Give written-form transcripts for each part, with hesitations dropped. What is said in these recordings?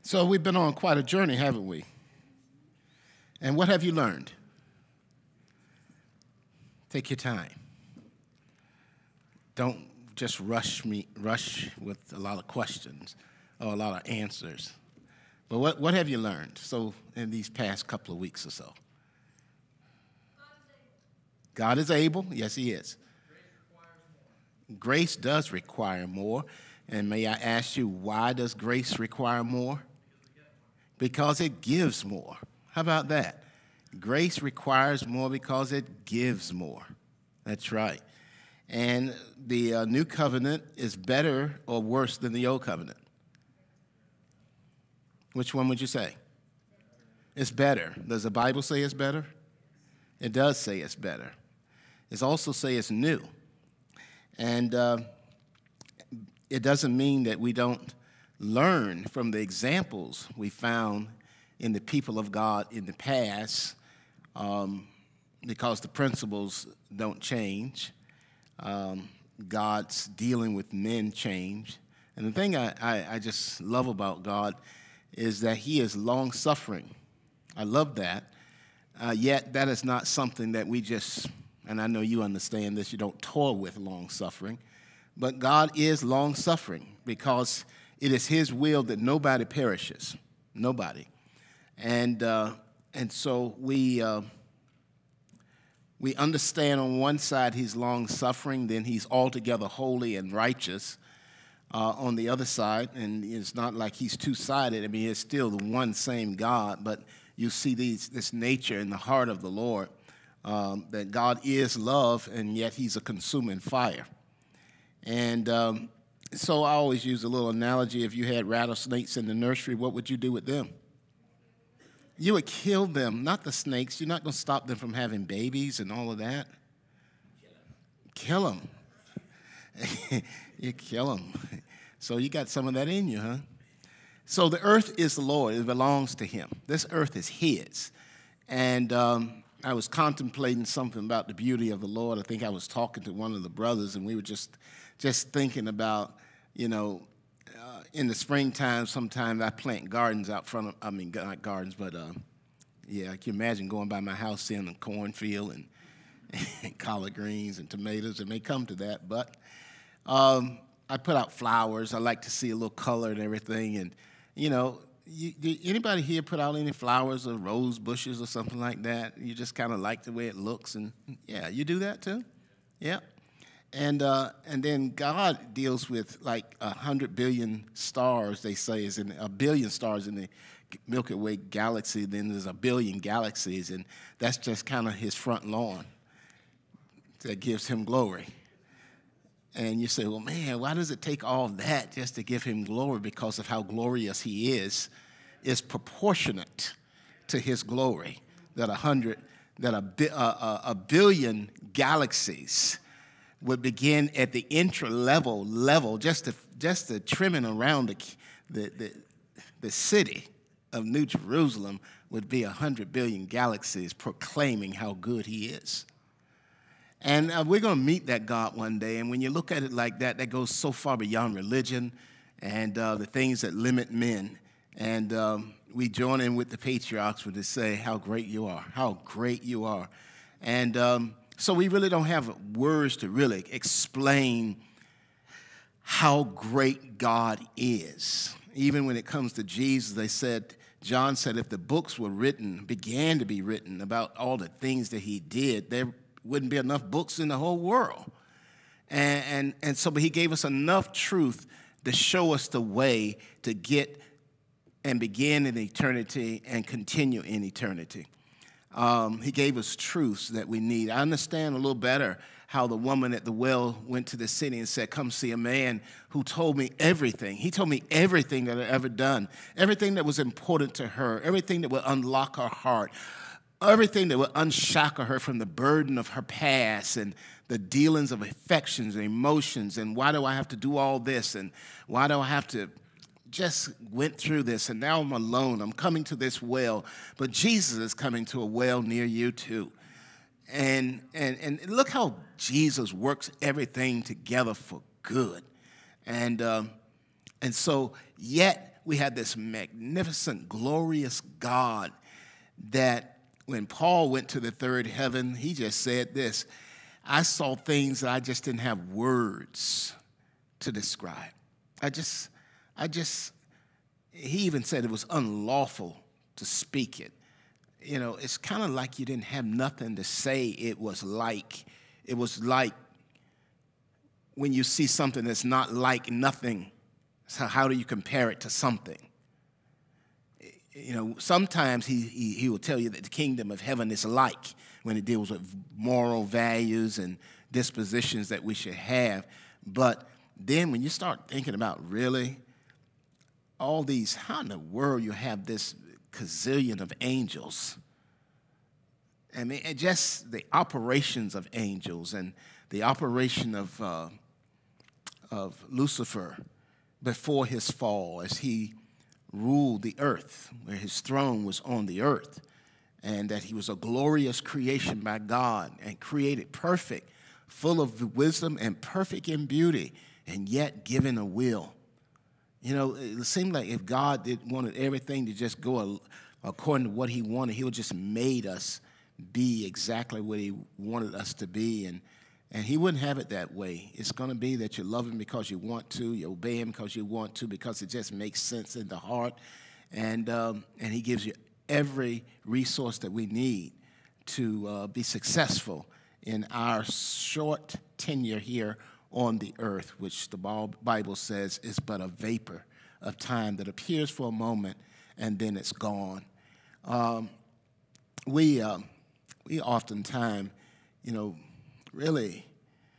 So we've been on quite a journey, haven't we? And what have you learned? Take your time. Don't just rush with a lot of questions or a lot of answers. But what have you learned so in these past couple of weeks or so? God is able. Yes, he is. Grace does require more. And may I ask you, why does grace require more? Because it gives more. How about that? Grace requires more because it gives more. That's right. And the new covenant is better or worse than the old covenant? Which one would you say? It's better. Does the Bible say it's better? It does say it's better. It also say it's new. And it doesn't mean that we don't learn from the examples we found in the people of God in the past, because the principles don't change. God's dealing with men change. And the thing I just love about God is that he is long-suffering. I love that. Yet that is not something that we just, and I know you understand this, you don't toy with long-suffering. But God is long-suffering because it is his will that nobody perishes. Nobody. And so we understand on one side he's long-suffering, then he's altogether holy and righteous on the other side. And it's not like he's two-sided. I mean, it's still the one same God, but you see this nature in the heart of the Lord, that God is love, and yet he's a consuming fire. And so I always use a little analogy. If you had rattlesnakes in the nursery, what would you do with them? You would kill them, not the snakes. You're not going to stop them from having babies and all of that. Kill them. You kill them. So you got some of that in you, huh? So the earth is the Lord. It belongs to him. This earth is his. And I was contemplating something about the beauty of the Lord. I think I was talking to one of the brothers, and we were just thinking about, in the springtime, sometimes I plant gardens out front of, not gardens, but yeah, I can imagine going by my house, seeing a cornfield and collard greens and tomatoes. It may come to that, but I put out flowers. I like to see a little color and everything. And, anybody here put out any flowers or rose bushes or something like that? You just kind of like the way it looks, and yeah, you do that too? Yeah. And then God deals with like 100 billion stars, they say, is in a billion stars in the Milky Way galaxy. Then there's a billion galaxies, and that's just kind of his front lawn that gives him glory. And you say, well, man, why does it take all that just to give him glory? Because of how glorious he is proportionate to his glory. That a billion galaxies would begin at the level, just the trimming around the city of New Jerusalem would be 100 billion galaxies proclaiming how good he is. And we're going to meet that God one day. And when you look at it like that, that goes so far beyond religion and the things that limit men. And we join in with the patriarchs when they say how great you are, how great you are. And so we really don't have words to really explain how great God is. Even when it comes to Jesus, John said if the books began to be written about all the things that he did, there wouldn't be enough books in the whole world. And so he gave us enough truth to show us the way to get and begin in eternity and continue in eternity. He gave us truths that we need. I understand a little better how the woman at the well went to the city and said, come see a man who told me everything. He told me everything that I'd ever done, everything that was important to her, everything that would unlock her heart, everything that would unshackle her from the burden of her past and the dealings of affections and emotions. And why do I have to do all this? And why do I have to just went through this, and now I'm alone. I'm coming to this well, but Jesus is coming to a well near you too. And look how Jesus works everything together for good. And so yet we had this magnificent, glorious God that when Paul went to the third heaven, he just said this, I saw things that I just didn't have words to describe. He even said it was unlawful to speak it. You know, it's kind of like you didn't have nothing to say. It was like when you see something that's not like nothing, so how do you compare it to something? You know, sometimes he will tell you that the kingdom of heaven is like, when it deals with moral values and dispositions that we should have. But then when you start thinking about really all these, how in the world you have this gazillion of angels? I mean, just the operations of angels and the operation of Lucifer before his fall as he ruled the earth, where his throne was on the earth, and that he was a glorious creation by God and created perfect, full of wisdom and perfect in beauty, and yet given a will. You know, it seemed like if God wanted everything to just go according to what he wanted, he would just made us be exactly what he wanted us to be, and he wouldn't have it that way. It's going to be that you love him because you want to, you obey him because you want to, because it just makes sense in the heart, and he gives you every resource that we need to be successful in our short tenure here on the earth, which the Bible says is but a vapor of time that appears for a moment and then it's gone. We oftentimes, you know, really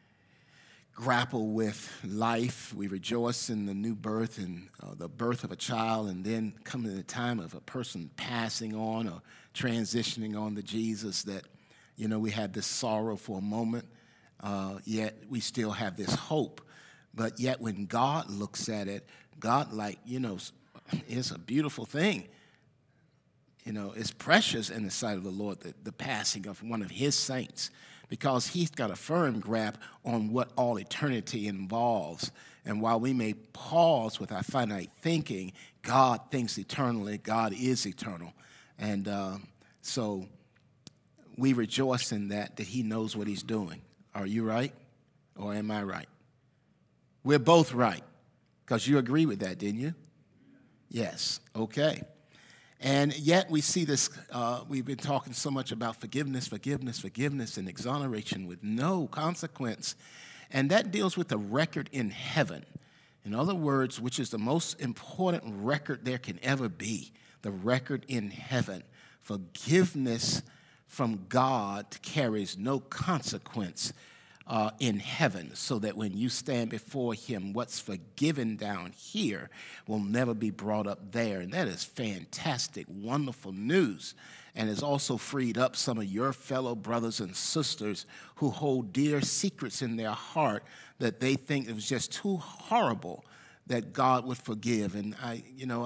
grapple with life. We rejoice in the new birth and the birth of a child, and then come to the time of a person passing on or transitioning on to Jesus, that, you know, we have this sorrow for a moment, yet we still have this hope. But yet when God looks at it, God, like, you know, it's a beautiful thing. You know, it's precious in the sight of the Lord, the passing of one of his saints, because he's got a firm grasp on what all eternity involves. And while we may pause with our finite thinking, God thinks eternally. God is eternal. And so we rejoice in that he knows what he's doing. Are you right, or am I right? We're both right, because you agree with that, didn't you? Yes. Okay. And yet we see this, we've been talking so much about forgiveness, and exoneration with no consequence. And that deals with the record in heaven. In other words, which is the most important record there can ever be, the record in heaven. Forgiveness from God carries no consequence in heaven, so that when you stand before him, what's forgiven down here will never be brought up there. And that is fantastic, wonderful news. And has also freed up some of your fellow brothers and sisters who hold dear secrets in their heart that they think it was just too horrible that God would forgive. And I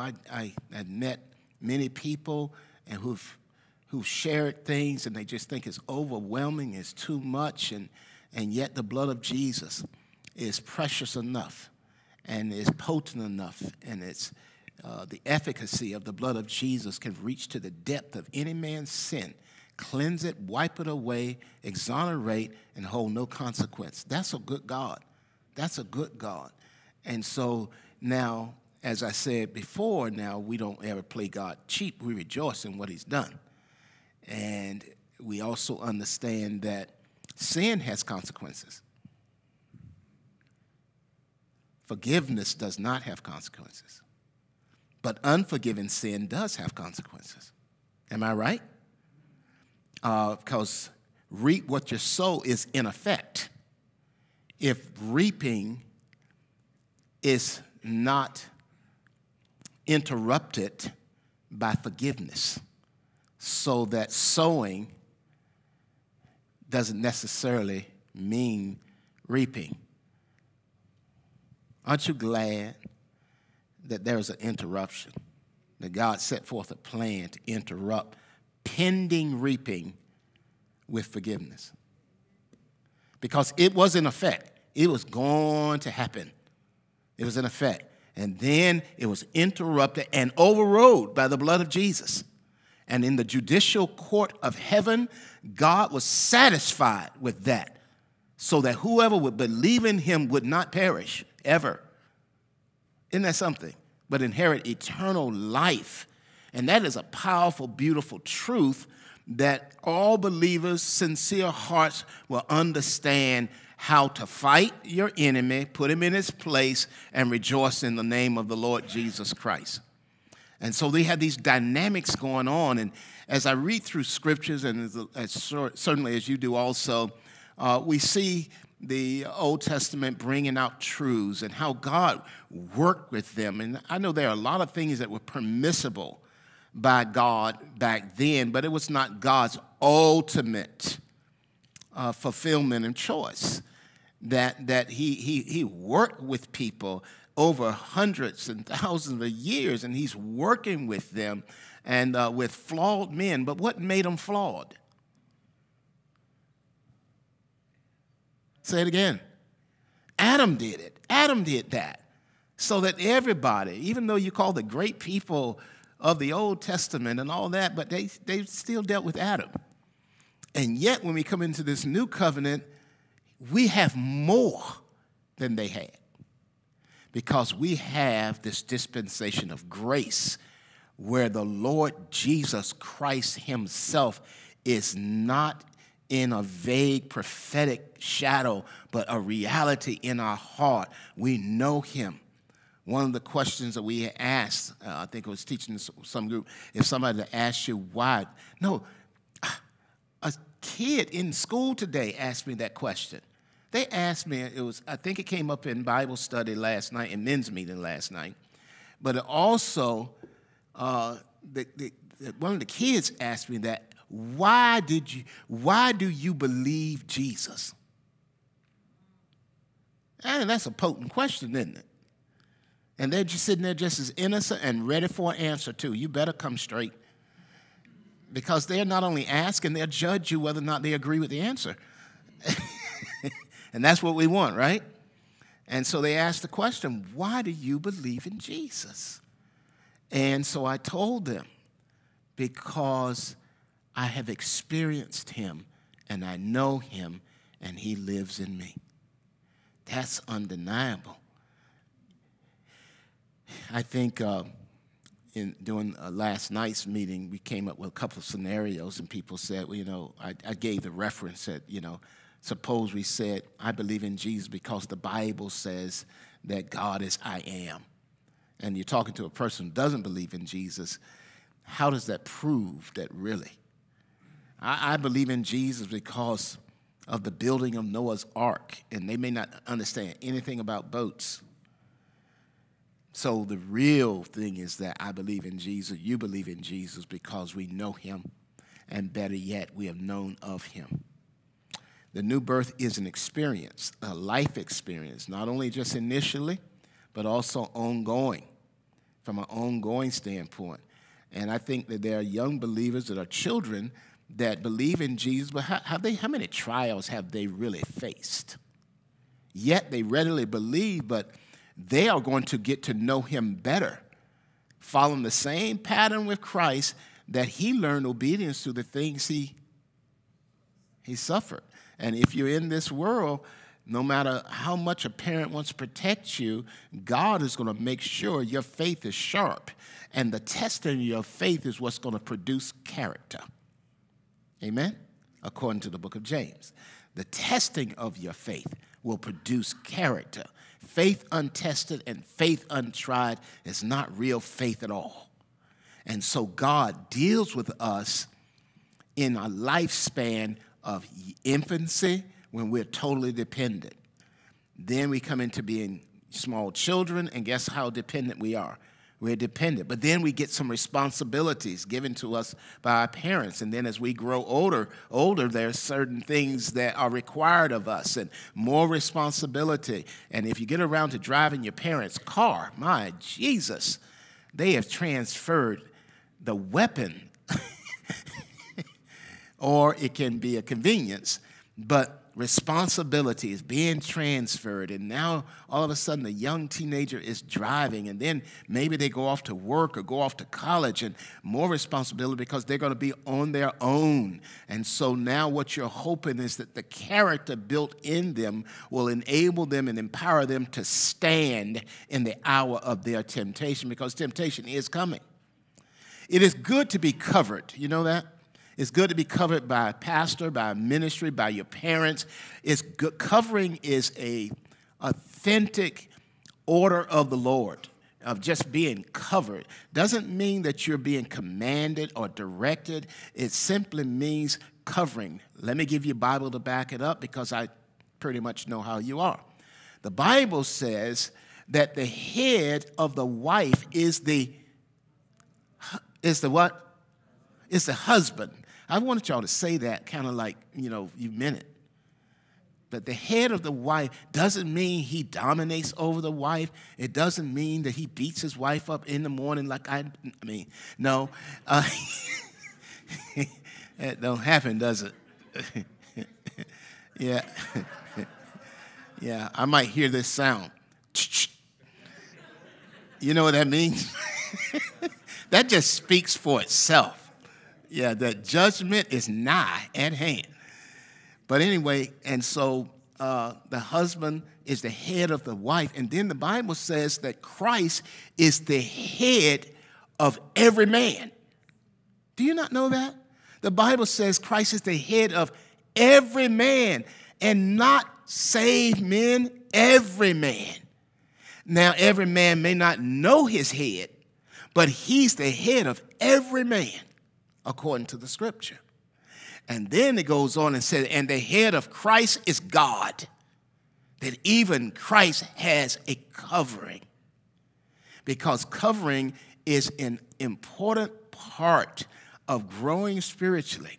met many people and who've shared things, and they just think it's overwhelming, it's too much, and yet the blood of Jesus is precious enough and is potent enough, and it's the efficacy of the blood of Jesus can reach to the depth of any man's sin, cleanse it, wipe it away, exonerate, and hold no consequence. That's a good God. That's a good God. And so now, as I said before, now we don't ever play God cheap. We rejoice in what he's done. And we also understand that sin has consequences. Forgiveness does not have consequences. But unforgiven sin does have consequences. Am I right? Because reap what you sow is in effect. If reaping is not interrupted by forgiveness, so that sowing doesn't necessarily mean reaping. Aren't you glad that there is an interruption, that God set forth a plan to interrupt pending reaping with forgiveness? Because it was in effect. It was going to happen. It was in effect. And then it was interrupted and overrode by the blood of Jesus. And in the judicial court of heaven, God was satisfied with that, so that whoever would believe in him would not perish ever. Isn't that something? But inherit eternal life. And that is a powerful, beautiful truth that all believers, sincere hearts will understand how to fight your enemy, put him in his place, and rejoice in the name of the Lord Jesus Christ. And so they have these dynamics going on. And as I read through scriptures, and certainly as you do also, we see the Old Testament bringing out truths and how God worked with them. And I know there are a lot of things that were permissible by God back then, but it was not God's ultimate fulfillment and choice. That he worked with people over hundreds and thousands of years, and he's working with them and with flawed men. But what made them flawed? Say it again. Adam did it. Adam did that. So that everybody, even though you call the great people of the Old Testament and all that, but they still dealt with Adam. And yet when we come into this new covenant, we have more than they had, because we have this dispensation of grace where the Lord Jesus Christ himself is not in a vague prophetic shadow, but a reality in our heart. We know him. One of the questions that we asked, I think I was teaching some group, if somebody asked you why. No, a kid in school today asked me that question. They asked me, I think it came up in Bible study last night, in men's meeting last night, but it also, one of the kids asked me that, why do you believe Jesus? And that's a potent question, isn't it? And they're just sitting there just as innocent and ready for an answer too. You better come straight. Because they're not only asking, they'll judge you whether or not they agree with the answer. And that's what we want, right? And so they asked the question, why do you believe in Jesus? And so I told them, because I have experienced him, and I know him, and he lives in me. That's undeniable. I think during last night's meeting, we came up with a couple of scenarios, and people said, well, I gave the reference that, suppose we said, I believe in Jesus because the Bible says that God is I am. And you're talking to a person who doesn't believe in Jesus. How does that prove that really? I believe in Jesus because of the building of Noah's Ark, and they may not understand anything about boats. So the real thing is that I believe in Jesus, you believe in Jesus because we know him, and better yet, we have known of him. The new birth is an experience, a life experience, not only just initially, but also ongoing, from an ongoing standpoint. And I think that there are young believers that are children that believe in Jesus, but how many trials have they really faced? Yet they readily believe, but they are going to get to know him better, following the same pattern with Christ that he learned obedience to the things he suffered. And if you're in this world, no matter how much a parent wants to protect you, God is going to make sure your faith is sharp. And the testing of your faith is what's going to produce character. Amen? According to the book of James. The testing of your faith will produce character. Faith untested and faith untried is not real faith at all. And so God deals with us in a lifespan of infancy when we're totally dependent. Then we come into being small children, and guess how dependent we are? We're dependent. But then we get some responsibilities given to us by our parents. And then as we grow older, there are certain things that are required of us and more responsibility. And if you get around to driving your parents' car, my Jesus, they have transferred the weapon or it can be a convenience, But responsibility is being transferred, and now all of a sudden a young teenager is driving, and then maybe they go off to work or go off to college, and more responsibility because they're going to be on their own. And so now what you're hoping is that the character built in them will enable them and empower them to stand in the hour of their temptation, because temptation is coming. It is good to be covered. You know that? It's good to be covered by a pastor, by a ministry, by your parents. It's good. Covering is a authentic order of the Lord, of just being covered. Doesn't mean that you're being commanded or directed. It simply means covering. Let me give you a Bible to back it up, because I pretty much know how you are. The Bible says that the head of the wife is the what? It's the husband. I wanted y'all to say that kind of like, you meant it. But the head of the wife doesn't mean he dominates over the wife. It doesn't mean that he beats his wife up in the morning like no. That don't happen, does it? Yeah. Yeah, I might hear this sound. You know what that means? That just speaks for itself. Yeah, that judgment is nigh at hand. But anyway, and so the husband is the head of the wife. And then the Bible says that Christ is the head of every man. Do you not know that? The Bible says Christ is the head of every man, and not saved men, every man. Now, every man may not know his head, but he's the head of every man, according to the scripture. And then it goes on and says, and the head of Christ is God, that even Christ has a covering. Because covering is an important part of growing spiritually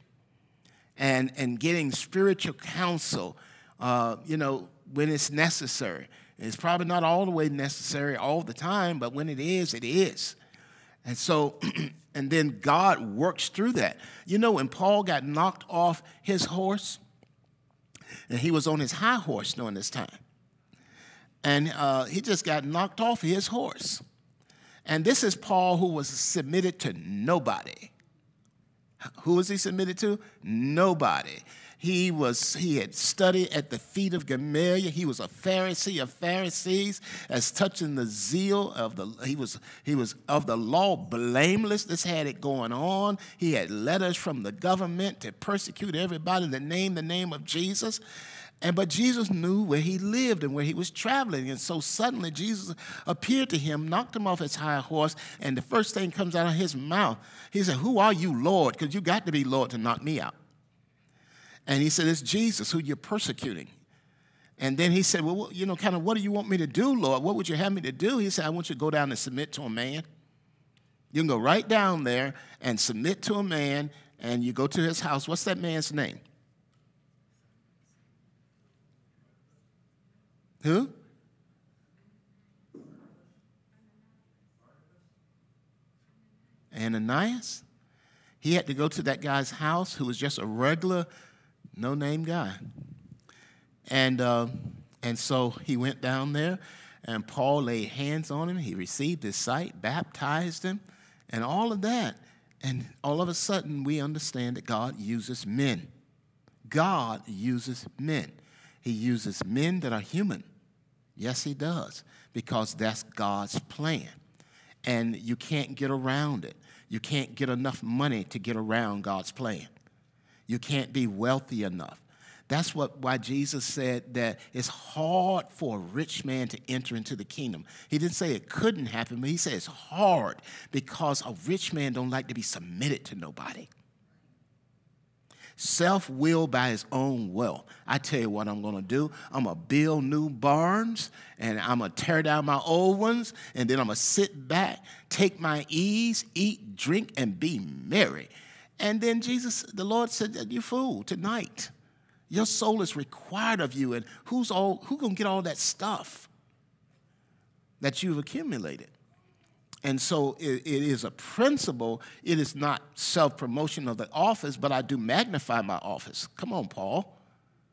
and getting spiritual counsel, when it's necessary. It's probably not all the way necessary all the time, but when it is, it is. And so, and then God works through that. You know, when Paul got knocked off his horse, and he was on his high horse during this time, and he just got knocked off his horse. And this is Paul, who was submitted to nobody. Who was he submitted to? Nobody. He had studied at the feet of Gamaliel. He was a Pharisee of Pharisees, as touching the zeal of he was of the law blameless. This had it going on. He had letters from the government to persecute everybody that named the name of Jesus. But Jesus knew where he lived and where he was traveling. And so suddenly Jesus appeared to him, knocked him off his high horse, and the first thing comes out of his mouth, he said, "Who are you, Lord? Because you got to be Lord to knock me out." And he said, "It's Jesus who you're persecuting." And then he said, "Well, what do you want me to do, Lord? What would you have me to do?" He said, "I want you to go down and submit to a man." You can go right down there and submit to a man, and you go to his house. What's that man's name? Who? Ananias. He had to go to that guy's house, who was just a regular, no-name guy. And so he went down there, and Paul laid hands on him. He received his sight, baptized him, and all of that. And all of a sudden, we understand that God uses men. God uses men. He uses men that are human. Yes, he does, because that's God's plan. And you can't get around it. You can't get enough money to get around God's plan. You can't be wealthy enough. That's why Jesus said that it's hard for a rich man to enter into the kingdom. He didn't say it couldn't happen, but he said it's hard because a rich man don't like to be submitted to nobody. Self-will by his own will. I tell you what I'm going to do. I'm going to build new barns, and I'm going to tear down my old ones, and then I'm going to sit back, take my ease, eat, drink, and be merry. And then the Lord said, "You fool, tonight, your soul is required of you, and who's going to get all that stuff that you've accumulated?" And so it is a principle. It is not self-promotion of the office, but I do magnify my office. Come on, Paul.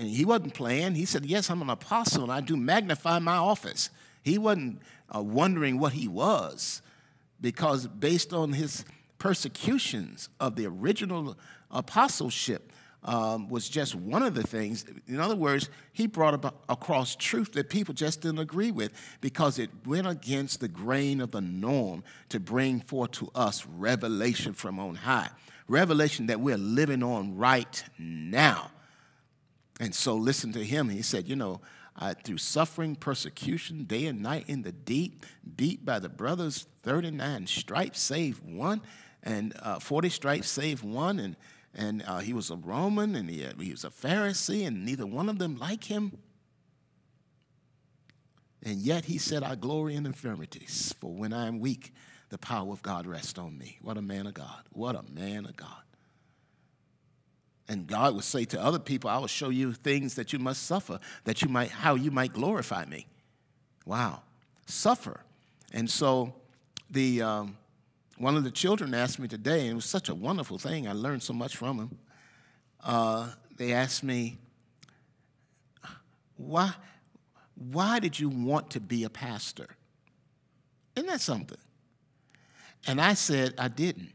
And he wasn't playing. He said, yes, I'm an apostle, and I do magnify my office. He wasn't wondering what he was, because based on his persecutions of the original apostleship was just one of the things. In other words, he brought across truth that people just didn't agree with, because it went against the grain of the norm to bring forth to us revelation from on high, revelation that we're living on right now. And so listen to him. He said, through suffering, persecution, day and night in the deep, beat by the brothers, 39 stripes save one, and 40 stripes save one, and he was a Roman, and he was a Pharisee, and neither one of them like him. And yet he said, I glory in infirmities, for when I am weak, the power of God rests on me. What a man of God. What a man of God. And God would say to other people, I will show you things that you must suffer, how you might glorify me. Wow. Suffer. And so one of the children asked me today, and it was such a wonderful thing. I learned so much from him. They asked me, why did you want to be a pastor? Isn't that something? And I said, I didn't.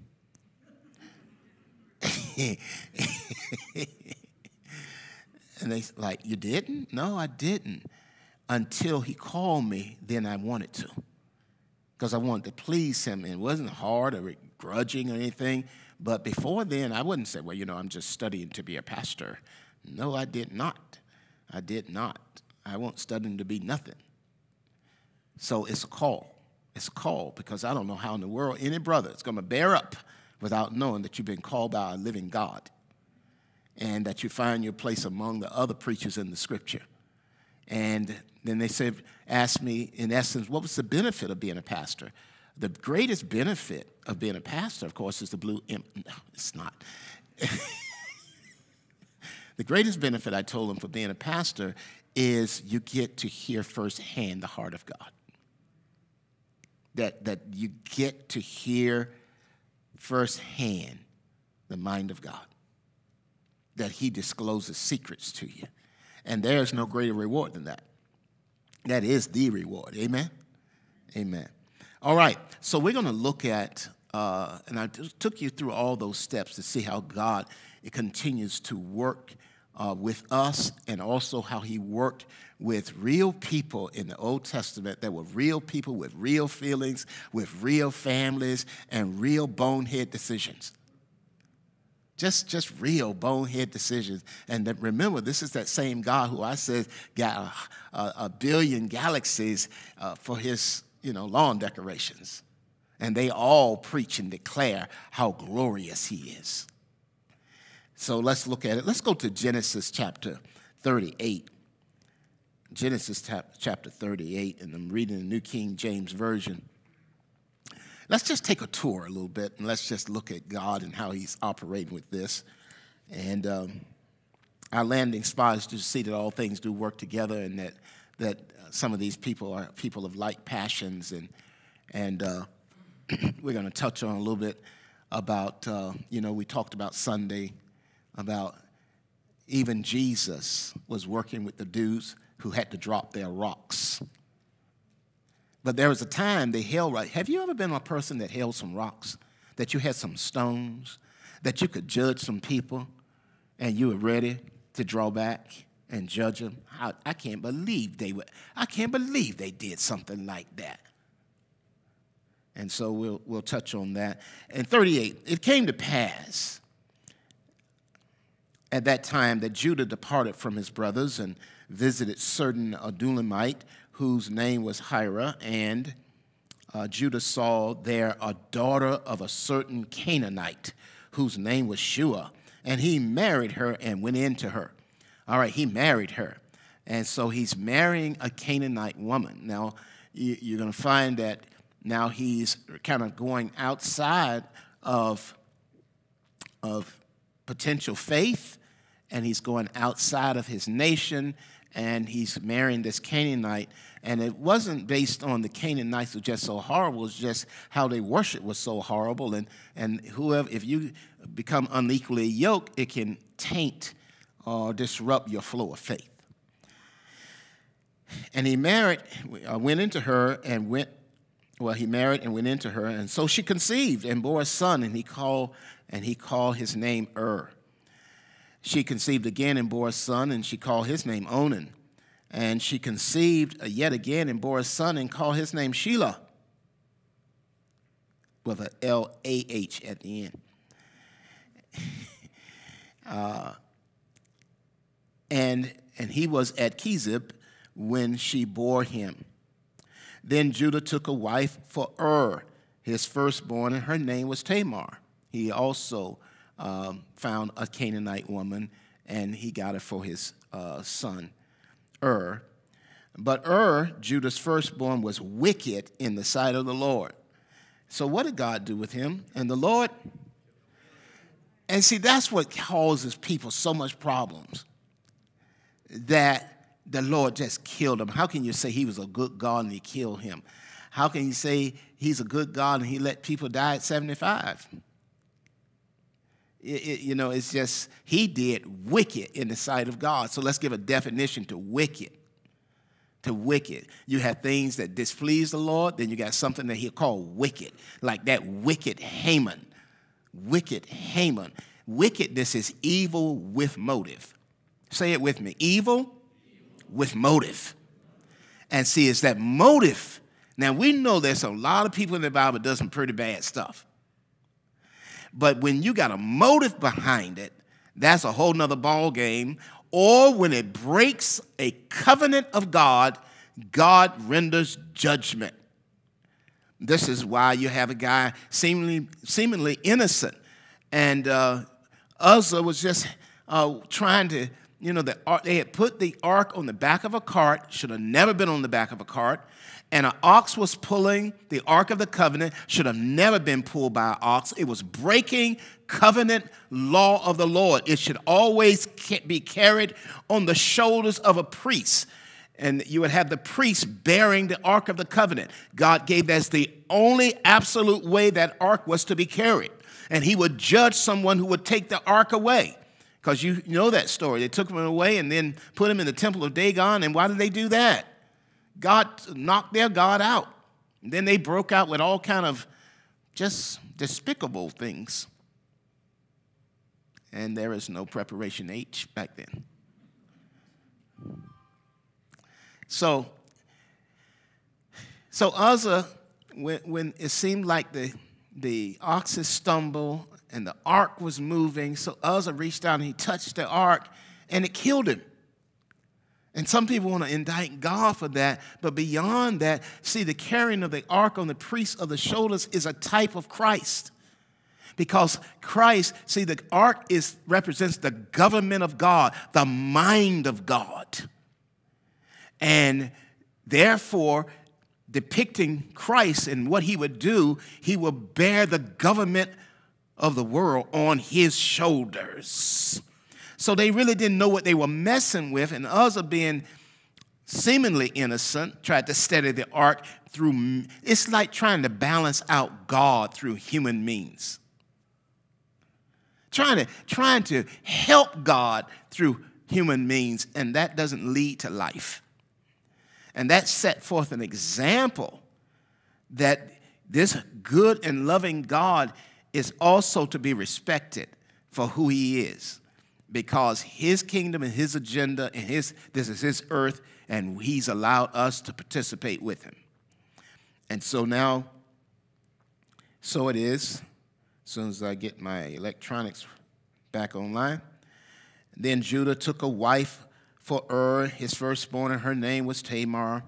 And they like, you didn't? No, I didn't. Until he called me, then I wanted to. Because I wanted to please him. And it wasn't hard or grudging or anything. But before then, I wouldn't say, well, I'm just studying to be a pastor. No, I did not. I did not. I wasn't studying to be nothing. So it's a call. It's a call, because I don't know how in the world any brother is going to bear up without knowing that you've been called by a living God, and that you find your place among the other preachers in the Scripture. And then they asked me, in essence, what was the benefit of being a pastor? The greatest benefit of being a pastor, of course, is the blue imp. No, it's not. The greatest benefit, I told them, for being a pastor is you get to hear firsthand the heart of God. That you get to hear firsthand the mind of God, that he discloses secrets to you. And there's no greater reward than that. That is the reward. Amen? Amen. All right, so we're going to look at, and I took you through all those steps to see how God continues to work with us, and also how he worked with real people in the Old Testament that were real people with real feelings, with real families, and real bonehead decisions. Just real bonehead decisions. And remember, this is that same God who I said got a billion galaxies for his lawn decorations. And they all preach and declare how glorious he is. So let's look at it. Let's go to Genesis chapter 38. Genesis chapter 38, and I'm reading the New King James Version. Let's just take a tour a little bit, and let's just look at God and how he's operating with this. And our landing spot is to see that all things do work together, and that some of these people are people of like passions. And we're going to touch on a little bit about, we talked about Sunday, about even Jesus was working with the dudes who had to drop their rocks. But there was a time they held right. Have you ever been a person that held some rocks, that you had some stones, that you could judge some people, and you were ready to draw back and judge them? I can't believe they did something like that. And so we'll touch on that. And 38, it came to pass at that time that Judah departed from his brothers and visited certain Adulamite, whose name was Hira, and Judah saw there a daughter of a certain Canaanite, whose name was Shua, and he married her and went into her. All right, he married her. And so he's marrying a Canaanite woman. Now, you're going to find that now he's kind of going outside of potential faith, and he's going outside of his nation, and he's marrying this Canaanite. And it wasn't based on the Canaanites were just so horrible. It's just how they worship was so horrible. And whoever, if you become unequally yoked, it can taint or disrupt your flow of faith. And he married, went into her and went, well, he married and went into her, and so she conceived and bore a son, and he called his name She conceived again and bore a son, and she called his name Onan. And she conceived yet again and bore a son, and called his name Shelah, with a L-A-H at the end. And he was at Kezib when she bore him. Then Judah took a wife for his firstborn, and her name was Tamar. He also found a Canaanite woman, and he got her for his son, But Judah's firstborn, was wicked in the sight of the Lord. So what did God do with him? And the Lord, and see, that's what causes people so much problems, that the Lord just killed him. How can you say he was a good God and he killed him? How can you say he's a good God and he let people die at 75? It's just, he did wicked in the sight of God. So let's give a definition to wicked. To wicked. You have things that displease the Lord, then you got something that he'll call wicked, like that wicked Haman. Wicked Haman. Wickedness is evil with motive. Say it with me. Evil with motive. And see, it's that motive. Now, we know there's a lot of people in the Bible that does some pretty bad stuff. But when you got a motive behind it, that's a whole nother ball game. Or when it breaks a covenant of God, God renders judgment. This is why you have a guy seemingly innocent. And Uzzah was just trying to, they had put the ark on the back of a cart, should have never been on the back of a cart. And an ox was pulling the Ark of the Covenant, should have never been pulled by an ox. It was breaking covenant law of the Lord. It should always be carried on the shoulders of a priest. And you would have the priest bearing the Ark of the Covenant. God gave that as the only absolute way that ark was to be carried. And he would judge someone who would take the ark away. Because you know that story. They took him away and then put him in the temple of Dagon. And why did they do that? God knocked their God out. And then they broke out with all kind of just despicable things. And there is no preparation H back then. So Uzzah, when it seemed like the oxes stumbled and the ark was moving, so Uzzah reached out and he touched the ark and it killed him. And some people want to indict God for that, but beyond that, see, the carrying of the ark on the priest of the shoulders is a type of Christ. Because Christ, see, the ark represents the government of God, the mind of God. And therefore, depicting Christ and what he would do, he will bear the government of the world on his shoulders. So they really didn't know what they were messing with, and Uzzah, being seemingly innocent, tried to steady the ark through, it's like trying to balance out God through human means. Trying to help God through human means, and that doesn't lead to life. And that set forth an example that this good and loving God is also to be respected for who he is. Because his kingdom and his agenda and this is his earth, and he's allowed us to participate with him. And so now, so it is, as soon as I get my electronics back online. Then Judah took a wife for his firstborn, and her name was Tamar.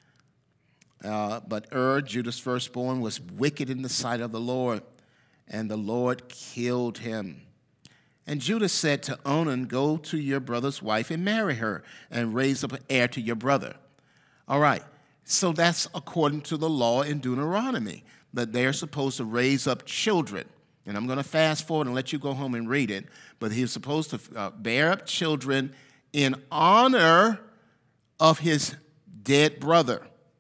But Judah's firstborn, was wicked in the sight of the Lord, and the Lord killed him. And Judah said to Onan, go to your brother's wife and marry her and raise up an heir to your brother. All right, so that's according to the law in Deuteronomy, that they're supposed to raise up children. And I'm going to fast forward and let you go home and read it. But he was supposed to bear up children in honor of his dead brother.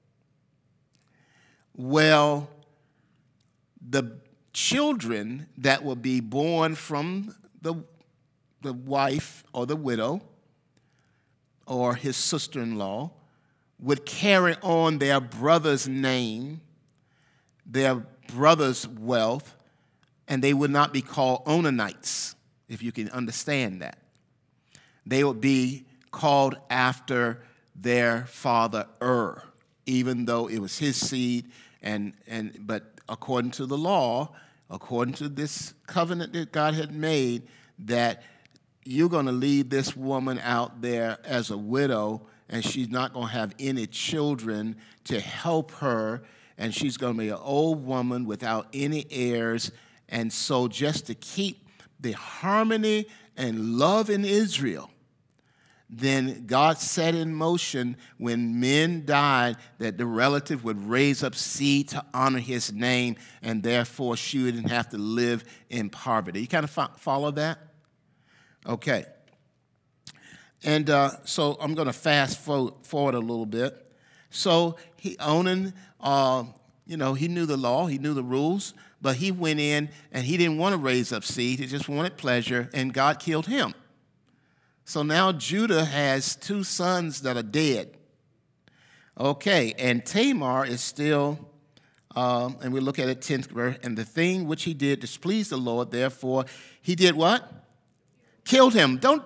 Well, the children that will be born from the the wife or the widow or his sister-in-law would carry on their brother's name, their brother's wealth, and they would not be called Onanites, if you can understand that. They would be called after their father even though it was his seed, but according to the law, according to this covenant that God had made, that you're going to leave this woman out there as a widow, and she's not going to have any children to help her, and she's going to be an old woman without any heirs. And so just to keep the harmony and love in Israel, then God set in motion when men died that the relative would raise up seed to honor his name, and therefore she wouldn't have to live in poverty. You kind of follow that? Okay. And so I'm going to fast forward a little bit. So Onan, he knew the law, he knew the rules, but he went in and he didn't want to raise up seed. He just wanted pleasure, and God killed him. So now Judah has two sons that are dead. Okay, and Tamar is still, and we look at it 10th verse, and the thing which he did displeased the Lord, therefore he did what? Killed him. Don't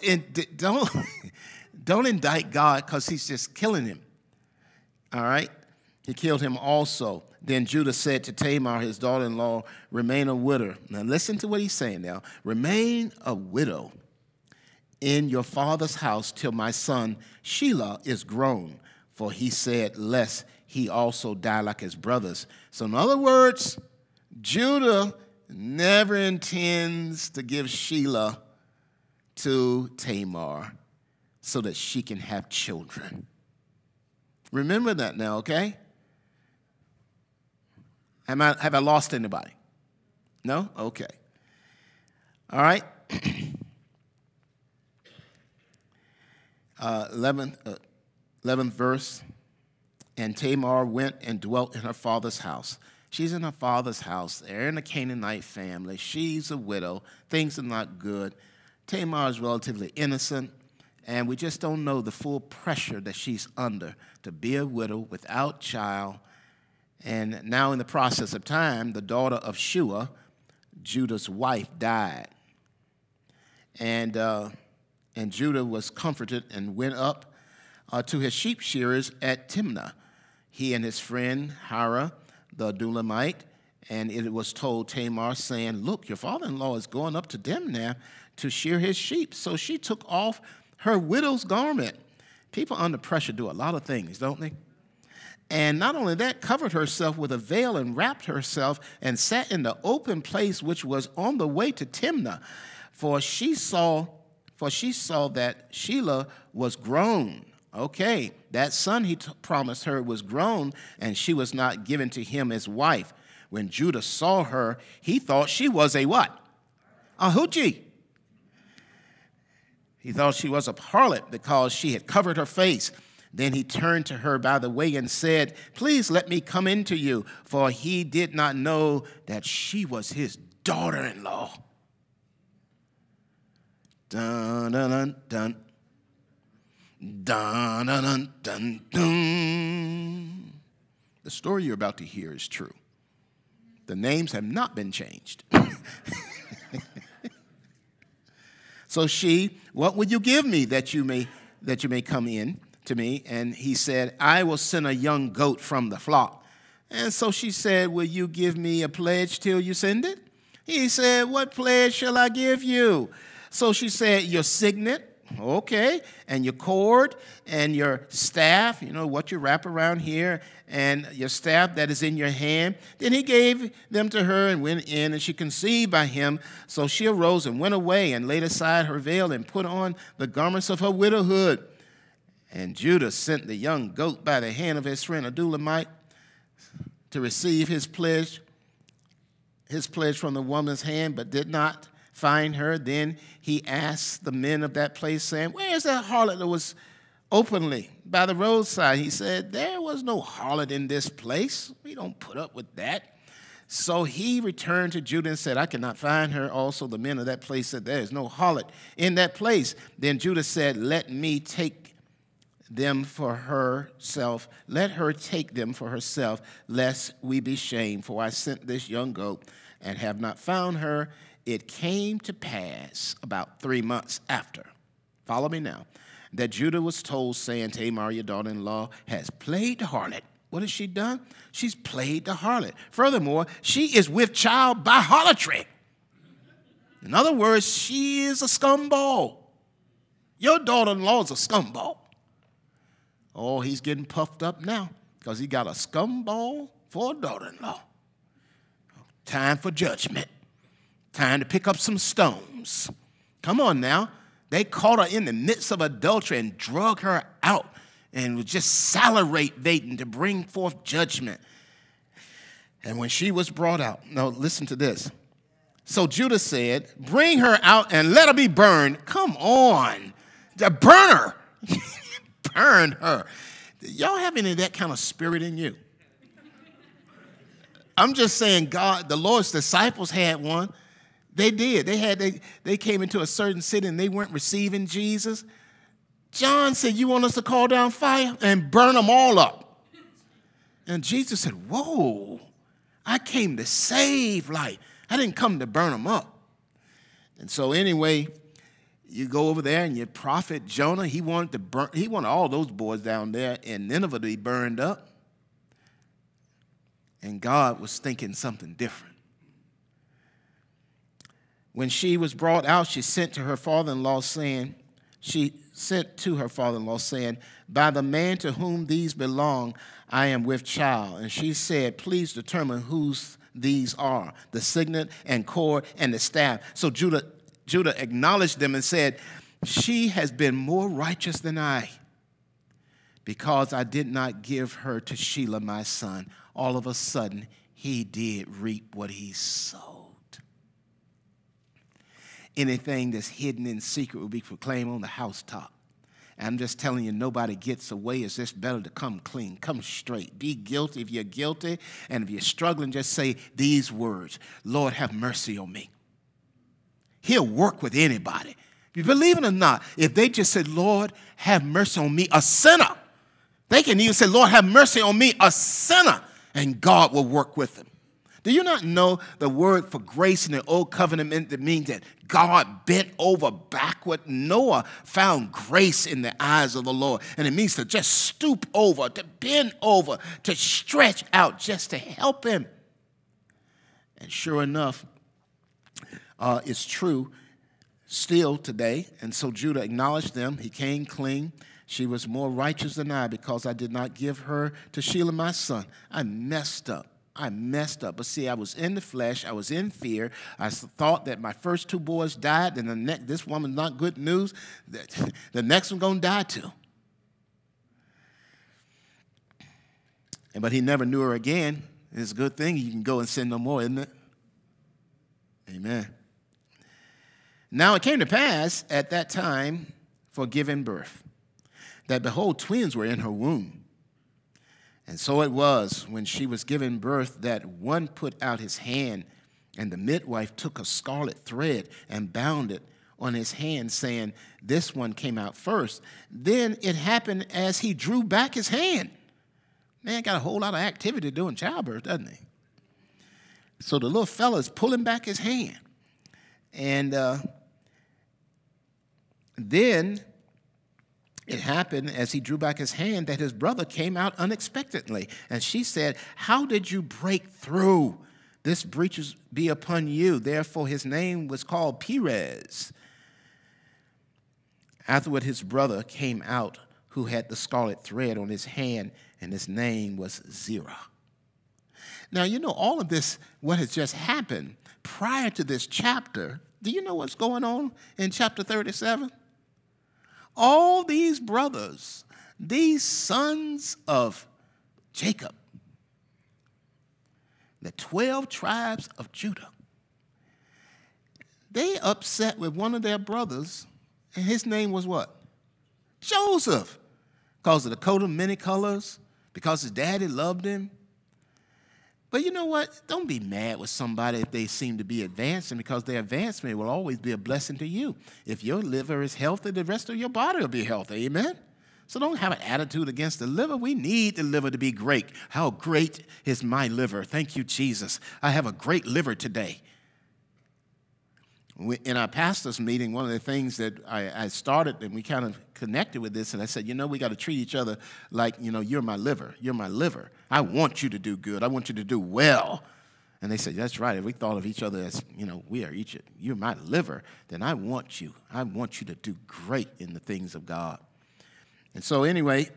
indict God because he's just killing him. All right? He killed him also. Then Judah said to Tamar, his daughter-in-law, remain a widow. Now listen to what he's saying now. Remain a widow in your father's house till my son Shelah is grown. For he said, lest he also die like his brothers. So in other words, Judah never intends to give Shelah to Tamar so that she can have children. Remember that now, okay? Have I lost anybody? No? Okay. All right. 11th verse. And Tamar went and dwelt in her father's house. She's in her father's house. They're in a Canaanite family. She's a widow. Things are not good. Tamar is relatively innocent, and we just don't know the full pressure that she's under to be a widow without child. And now in the process of time, the daughter of Shua, Judah's wife, died. And Judah was comforted and went up to his sheep shearers at Timnah, he and his friend Hira, the Adulamite. And it was told Tamar, saying, look, your father-in-law is going up to Timnah to shear his sheep. So she took off her widow's garment. People under pressure do a lot of things, don't they? And not only that, covered herself with a veil and wrapped herself and sat in the open place which was on the way to Timnah. For she saw that Shelah was grown. Okay, that son he promised her was grown, and she was not given to him as wife. When Judah saw her, he thought she was a what? A hoochie. He thought she was a harlot because she had covered her face. Then he turned to her by the way and said, please let me come into you, for he did not know that she was his daughter-in-law. Dun, dun, dun, dun. Dun, dun, dun, dun, dun. The story you're about to hear is true. The names have not been changed. So she, what would you give me that you may come in to me? And he said, I will send a young goat from the flock. And so she said, will you give me a pledge till you send it? He said, what pledge shall I give you? So she said, your signet, okay, and your cord and your staff, what you wrap around here, and your staff that is in your hand. Then he gave them to her and went in, and she conceived by him. So she arose and went away and laid aside her veil and put on the garments of her widowhood. And Judah sent the young goat by the hand of his friend Adulamite to receive his pledge from the woman's hand, but did not find her. Then he asked the men of that place, saying, where is that harlot that was openly by the roadside? He said, there was no harlot in this place. We don't put up with that. So he returned to Judah and said, I cannot find her. Also the men of that place said, there is no harlot in that place. Then Judah said, let me take them for herself. Let her take them for herself, lest we be shamed. For I sent this young goat and have not found her. It came to pass about 3 months after. Follow me now. That Judah was told, saying, Tamar, your daughter-in-law, has played the harlot. What has she done? She's played the harlot. Furthermore, she is with child by harlotry. In other words, she is a scumball. Your daughter-in-law is a scumball. Oh, he's getting puffed up now because he got a scumball for a daughter-in-law. Time for judgment. Time to pick up some stones. Come on now. They caught her in the midst of adultery and drug her out and was just salivating to bring forth judgment. And when she was brought out, now listen to this. So Judah said, bring her out and let her be burned. Come on. Burn her. Burn her. Y'all have any of that kind of spirit in you? I'm just saying, God, the Lord's disciples had one. They did. They came into a certain city and they weren't receiving Jesus. John said, you want us to call down fire and burn them all up? And Jesus said, whoa, I came to save life. I didn't come to burn them up. And so anyway, you go over there and your prophet Jonah, he wanted all those boys down there in Nineveh to be burned up. And God was thinking something different. When she was brought out, she sent to her father-in-law saying, by the man to whom these belong, I am with child. And she said, please determine whose these are, the signet and cord and the staff. So Judah acknowledged them and said, she has been more righteous than I, because I did not give her to Shelah my son. All of a sudden, he did reap what he sowed. Anything that's hidden in secret will be proclaimed on the housetop. And I'm just telling you, nobody gets away. It's just better to come clean, come straight. Be guilty if you're guilty. And if you're struggling, just say these words: Lord, have mercy on me. He'll work with anybody. If you believe it or not, if they just said, Lord, have mercy on me, a sinner, they can even say, Lord, have mercy on me, a sinner, and God will work with them. Do you not know the word for grace in the Old Covenant that means that God bent over backward? Noah found grace in the eyes of the Lord. And it means to just stoop over, to bend over, to stretch out just to help him. And sure enough, it's true still today. And so Judah acknowledged them. He came clean. She was more righteous than I, because I did not give her to Shelah my son. I messed up. But see, I was in the flesh. I was in fear. I thought that my first two boys died, and this woman's not good news. The next one's going to die too. But he never knew her again. It's a good thing you can go and sin no more, isn't it? Amen. Now it came to pass at that time for giving birth, that behold, twins were in her womb. And so it was, when she was giving birth, that one put out his hand, and the midwife took a scarlet thread and bound it on his hand, saying, this one came out first. Then it happened as he drew back his hand. Man got a whole lot of activity doing childbirth, doesn't he? So the little fella's pulling back his hand. And then it happened as he drew back his hand that his brother came out unexpectedly. And she said, how did you break through? This breach be upon you. Therefore his name was called Perez. Afterward his brother came out, who had the scarlet thread on his hand, and his name was Zerah. Now, you know, all of this, what has just happened prior to this chapter, do you know what's going on in chapter 37? All these brothers, these sons of Jacob, the 12 tribes of Judah, they upset with one of their brothers, and his name was what? Joseph. Because of the coat of many colors, because his daddy loved him. But you know what? Don't be mad with somebody if they seem to be advancing, because their advancement will always be a blessing to you. If your liver is healthy, the rest of your body will be healthy. Amen? So don't have an attitude against the liver. We need the liver to be great. How great is my liver? Thank you, Jesus. I have a great liver today. In our pastor's meeting, one of the things that I started, and we kind of connected with this, and I said, we got to treat each other like, you're my liver. You're my liver. I want you to do good. I want you to do well. And they said, that's right. If we thought of each other as, you're my liver, then I want you. I want you to do great in the things of God. And so anyway,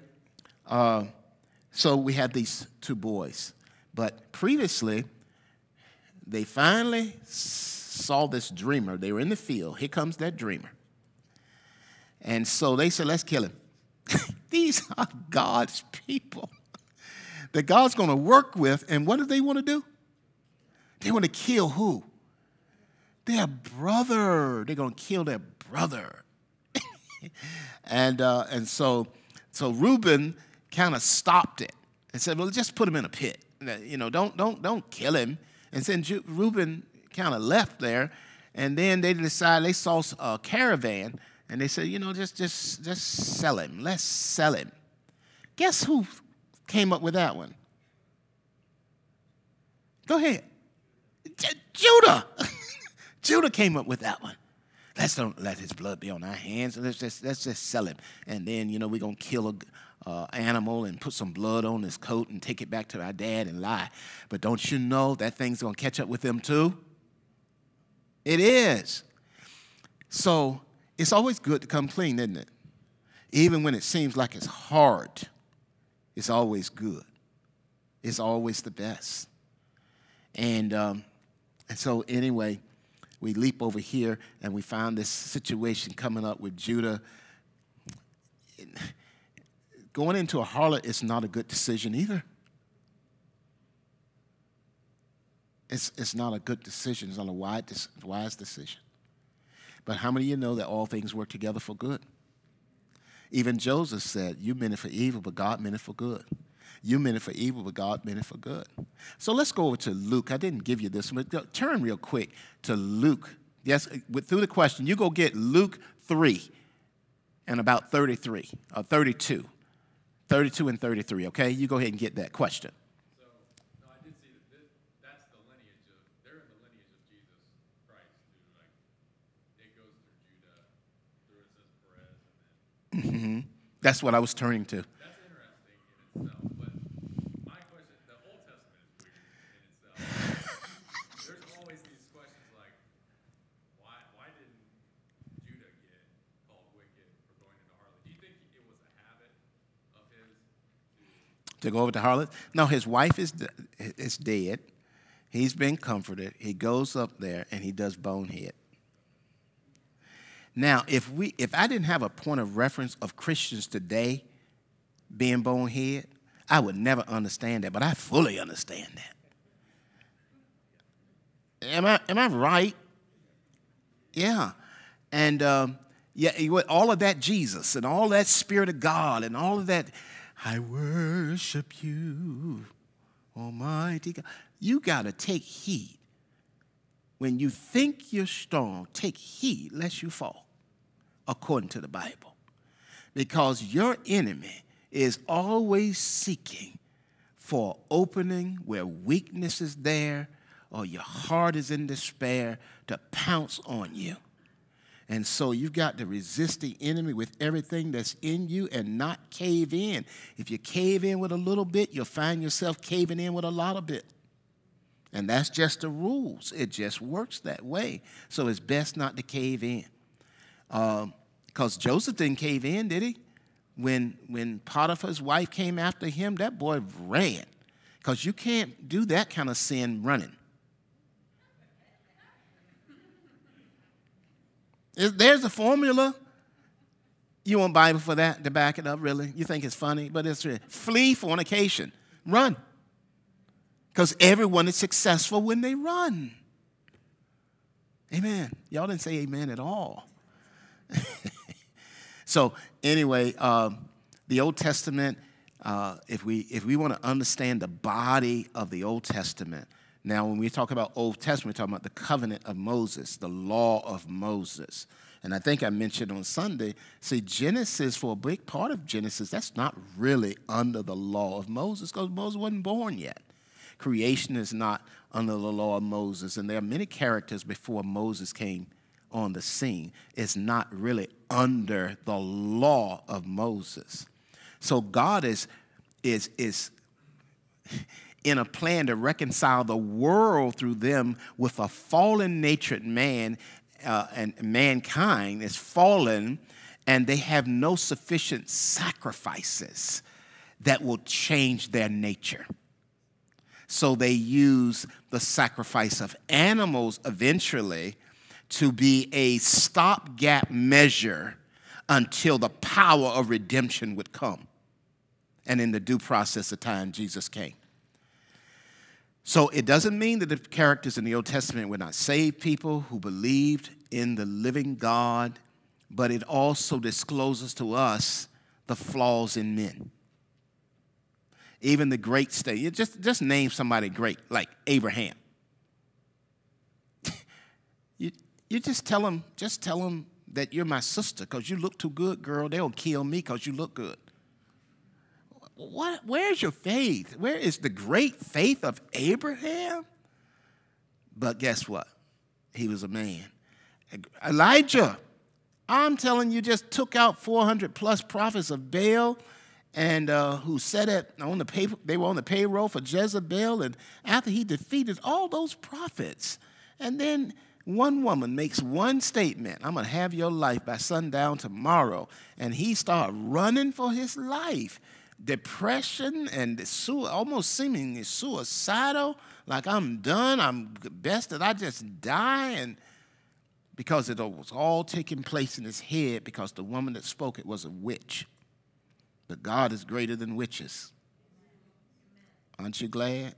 so we had these two boys. But previously, they finally saw this dreamer. They were in the field. Here comes that dreamer. And so they said, let's kill him. These are God's people that God's going to work with. And what do they want to do? They want to kill who? Their brother. They're going to kill their brother. And so Reuben kind of stopped it and said, well, just put him in a pit. Don't kill him. And then Reuben kind of left there, and then they decided, they saw a caravan, and they said, just sell him. Let's sell him. Guess who came up with that one? Go ahead. Judah. Judah came up with that one. Let's don't let his blood be on our hands. Let's just sell him. And then, we're going to kill an animal and put some blood on his coat and take it back to our dad and lie. But don't you know that thing's going to catch up with them too? It is. So it's always good to come clean, isn't it? Even when it seems like it's hard, it's always good. It's always the best. And so anyway, we leap over here, and we found this situation coming up with Judah. Going into a harlot is not a good decision either. It's not a good decision. It's not a wise decision. But how many of you know that all things work together for good? Even Joseph said, you meant it for evil, but God meant it for good. You meant it for evil, but God meant it for good. So let's go over to Luke. I didn't give you this, but turn real quick to Luke. Yes, through the question, you go get Luke 3 and about 33, or 32. 32 and 33, okay? You go ahead and get that question. So, no, I did see that that's the lineage of, they're in the lineage of Jesus Christ, who, like, it goes through Judah, through it says Perez, and then. That's what I was turning to. That's interesting in itself, but my question, the Old Testament is weird in itself. There's always these questions like, why didn't Judah get called wicked for going into harlot? Do you think it was a habit of his To go over to harlot? No, his wife is dead. He's been comforted. He goes up there and he does bonehead. Now, if I didn't have a point of reference of Christians today being bonehead, I would never understand that, but I fully understand that. Am I right? Yeah. And all of that Jesus and all that Spirit of God and all of that, I worship you, Almighty God. You got to take heed. When you think you're strong, take heed lest you fall, according to the Bible. Because your enemy is always seeking for opening where weakness is there or your heart is in despair to pounce on you. And so you've got to resist the enemy with everything that's in you and not cave in. If you cave in with a little bit, you'll find yourself caving in with a lot of bit. And that's just the rules. It just works that way. So it's best not to cave in. Because Joseph didn't cave in, did he? When Potiphar's wife came after him, that boy ran. Because you can't do that kind of sin running. There's a formula. You want Bible for that to back it up, really? You think it's funny, but it's real. Flee fornication. Run. Because everyone is successful when they run. Amen. Y'all didn't say amen at all. So anyway, the Old Testament, if we want to understand the body of the Old Testament, now when we talk about Old Testament, we're talking about the covenant of Moses, the law of Moses. And I think I mentioned on Sunday, see, Genesis, for a big part of Genesis, that's not really under the law of Moses because Moses wasn't born yet. Creation is not under the law of Moses, and there are many characters before Moses came on the scene. It's not really under the law of Moses. So God is in a plan to reconcile the world through them with a fallen-natured man, and mankind is fallen, and they have no sufficient sacrifices that will change their nature. So they use the sacrifice of animals eventually to be a stopgap measure until the power of redemption would come. And in the due process of time, Jesus came. So it doesn't mean that the characters in the Old Testament were not saved people who believed in the living God, but it also discloses to us the flaws in men. Even the great state. Just name somebody great, like Abraham. you just tell them that you're my sister because you look too good, girl. They'll kill me because you look good. Where's your faith? Where is the great faith of Abraham? But guess what? He was a man. Elijah, I'm telling you, just took out 400 plus prophets of Baal, and who said it on the paper. They were on the payroll for Jezebel, and after he defeated all those prophets, and then one woman makes one statement: I'm going to have your life by sundown tomorrow, and he started running for his life. Depression and almost seemingly suicidal, like I'm done, I'm best that I just die, and because it was all taking place in his head because the woman that spoke it was a witch. But God is greater than witches. Aren't you glad?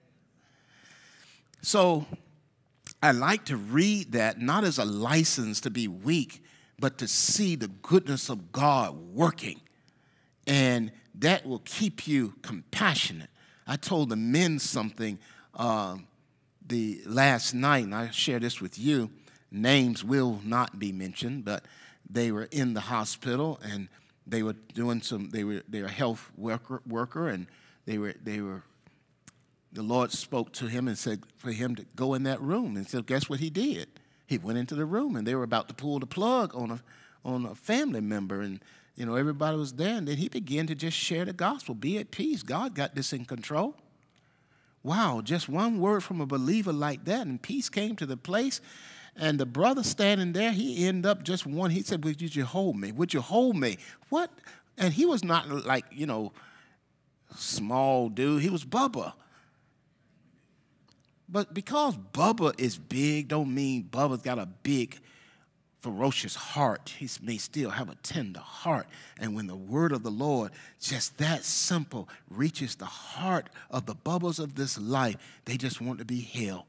So I like to read that not as a license to be weak, but to see the goodness of God working. And that will keep you compassionate. I told the men something the last night, and I share this with you. Names will not be mentioned, but they were in the hospital, and they were doing they were a health worker, and the Lord spoke to him and said for him to go in that room. And so guess what he did? He went into the room, and they were about to pull the plug on a family member, and everybody was there, and then he began to just share the gospel. Be at peace. God got this in control. Wow, just one word from a believer like that, and peace came to the place. And the brother standing there, he ended up just one. He said, would you hold me? Would you hold me? What? And he was not like, small dude. He was Bubba. But because Bubba is big, don't mean Bubba's got a big, ferocious heart. He may still have a tender heart. And when the word of the Lord, just that simple, reaches the heart of the Bubbas of this life, they just want to be held.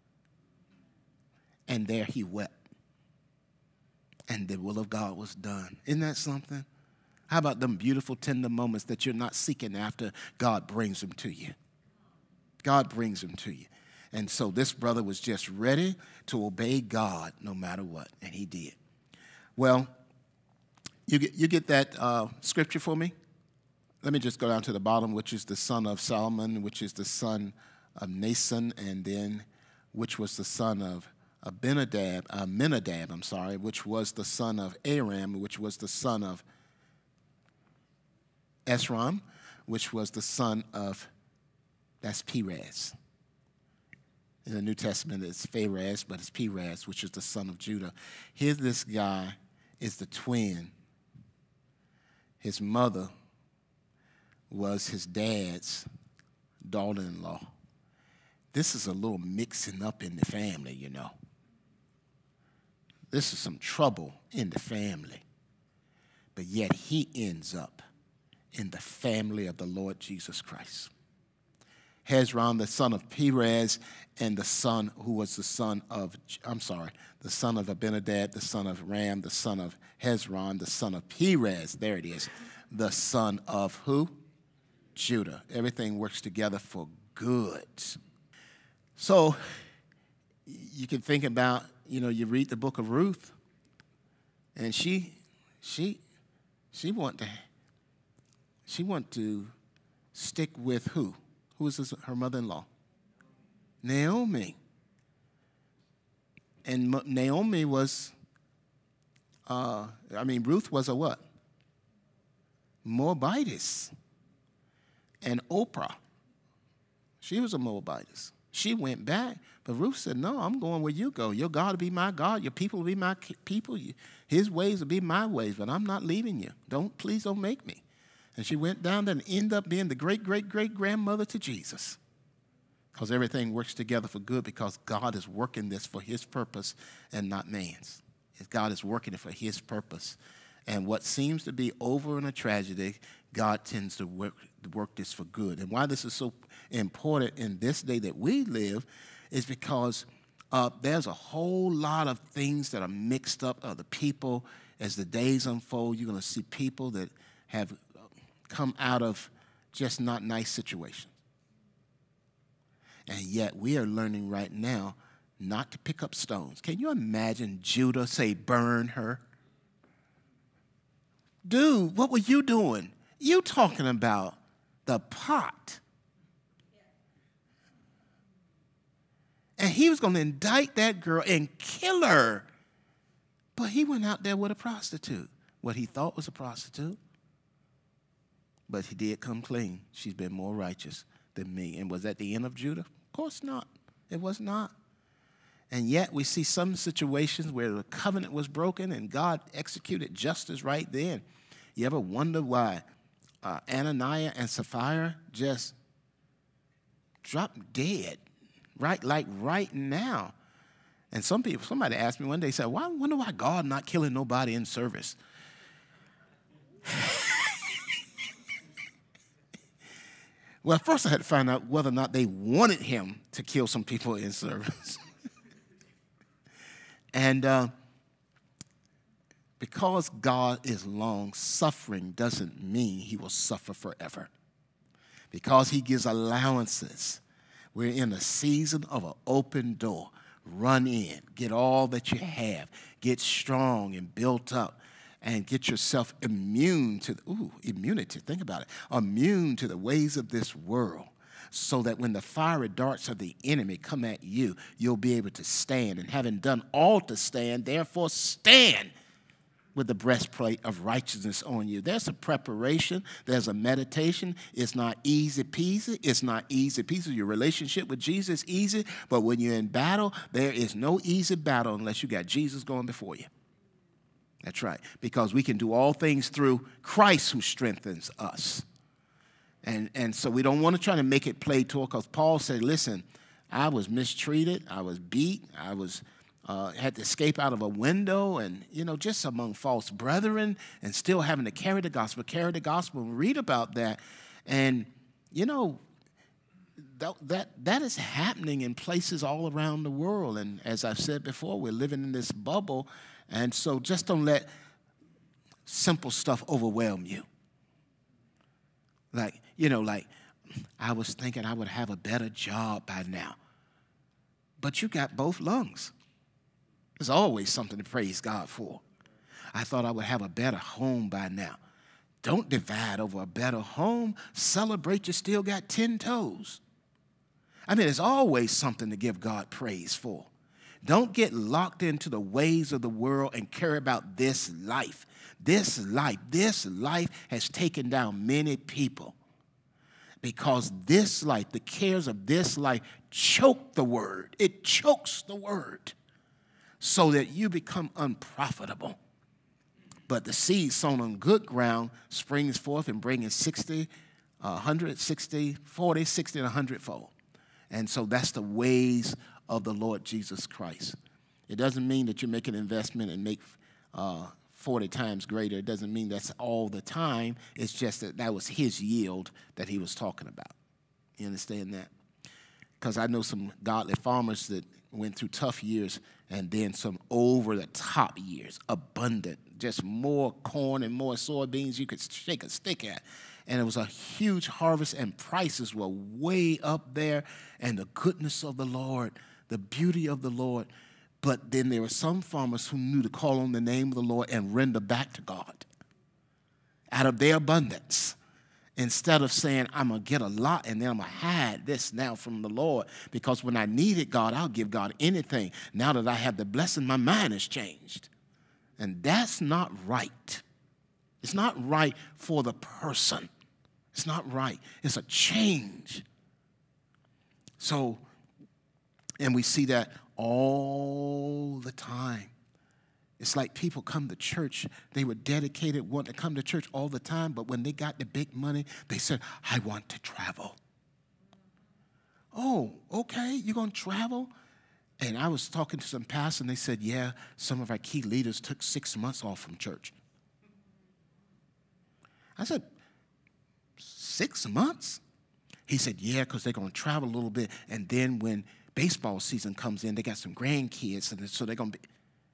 And there he wept. And the will of God was done. Isn't that something? How about them beautiful, tender moments that you're not seeking after? God brings them to you. God brings them to you. And so this brother was just ready to obey God no matter what, and he did. Well, you get that scripture for me? Let me just go down to the bottom, which is the son of Solomon, which is the son of Nason, and then which was the son of Aminadab, which was the son of Aram, which was the son of Esrom, which was the son of, that's Perez. In the New Testament, it's Pharez, but it's Perez, which is the son of Judah. Here's this guy is the twin. His mother was his dad's daughter-in-law. This is a little mixing up in the family, This is some trouble in the family. But yet he ends up in the family of the Lord Jesus Christ. Hezron, the son of Perez, and the son who was the son of Abinadab, the son of Ram, the son of Hezron, the son of Perez, there it is, the son of who? Judah. Everything works together for good. So you can think about, you read the book of Ruth, and she want to stick with who? Who is her mother-in-law? Naomi. And Naomi was, Ruth was a what? Moabitess. And Oprah, she was a Moabitess. She went back, but Ruth said, no, I'm going where you go. Your God will be my God. Your people will be my people. His ways will be my ways, but I'm not leaving you. Please don't make me. And she went down there and ended up being the great-great-great-grandmother to Jesus. Because everything works together for good because God is working this for his purpose and not man's. God is working it for his purpose. And what seems to be over in a tragedy, God tends to work this for good. And why this is so important in this day that we live is because there's a whole lot of things that are mixed up of the people. As the days unfold, you're going to see people that have come out of just not nice situations. And yet we are learning right now not to pick up stones. Can you imagine Judah say, burn her? Dude, what were you doing? You talking about the pot. And he was going to indict that girl and kill her. But he went out there with a prostitute, what he thought was a prostitute. But he did come clean. She's been more righteous than me. And was that the end of Judah? Of course not. It was not. And yet we see some situations where the covenant was broken and God executed justice right then. You ever wonder why Ananias and Sapphira just dropped dead, right now? And somebody asked me one day, said, "Why? I wonder why God not killing nobody in service." Well, first I had to find out whether or not they wanted him to kill some people in service. And because God is long-suffering doesn't mean he will suffer forever. Because he gives allowances. We're in a season of an open door. Run in, get all that you have, get strong and built up, and get yourself immune to immunity, think about it, immune to the ways of this world, so that when the fiery darts of the enemy come at you, you'll be able to stand. And having done all to stand, therefore stand with the breastplate of righteousness on you. There's a preparation. There's a meditation. It's not easy peasy. It's not easy peasy. Your relationship with Jesus is easy, but when you're in battle, there is no easy battle unless you got Jesus going before you. That's right, because we can do all things through Christ who strengthens us. And so we don't want to try to make it play to it, because Paul said, listen, I was mistreated, I was beat, I was had to escape out of a window, and, just among false brethren, and still having to carry the gospel, and read about that. And, that is happening in places all around the world. And as I've said before, we're living in this bubble. And so just don't let simple stuff overwhelm you. Like I was thinking I would have a better job by now. But you got both lungs. There's always something to praise God for. I thought I would have a better home by now. Don't divide over a better home. Celebrate you still got 10 toes. There's always something to give God praise for. Don't get locked into the ways of the world and care about this life. This life has taken down many people because this life, the cares of this life, choke the word. It chokes the word so that you become unprofitable. But the seed sown on good ground springs forth and brings 60, 100, 60, 40, 60, and 100-fold. And so that's the ways of the Lord Jesus Christ. It doesn't mean that you make an investment and make 40 times greater. It doesn't mean that's all the time. It's just that was his yield that he was talking about. You understand that? Because I know some godly farmers that went through tough years and then some over-the-top years, abundant, just more corn and more soybeans you could shake a stick at. and it was a huge harvest, and prices were way up there, and the goodness of the Lord, the beauty of the Lord. But then there were some farmers who knew to call on the name of the Lord and render back to God out of their abundance, instead of saying, I'm going to get a lot and then I'm going to hide this now from the Lord, because when I needed God, I'll give God anything. Now that I have the blessing, my mind has changed. And that's not right. It's not right for the person. It's not right. It's a change. So, and we see that all the time. It's like people come to church. They were dedicated, wanting to come to church all the time, but when they got the big money, they said, I want to travel. Oh, okay, you're going to travel? And I was talking to some pastors, and they said, yeah, some of our key leaders took 6 months off from church. I said, 6 months? He said, yeah, because they're going to travel a little bit, and then when baseball season comes in, they got some grandkids, and so they're going to be.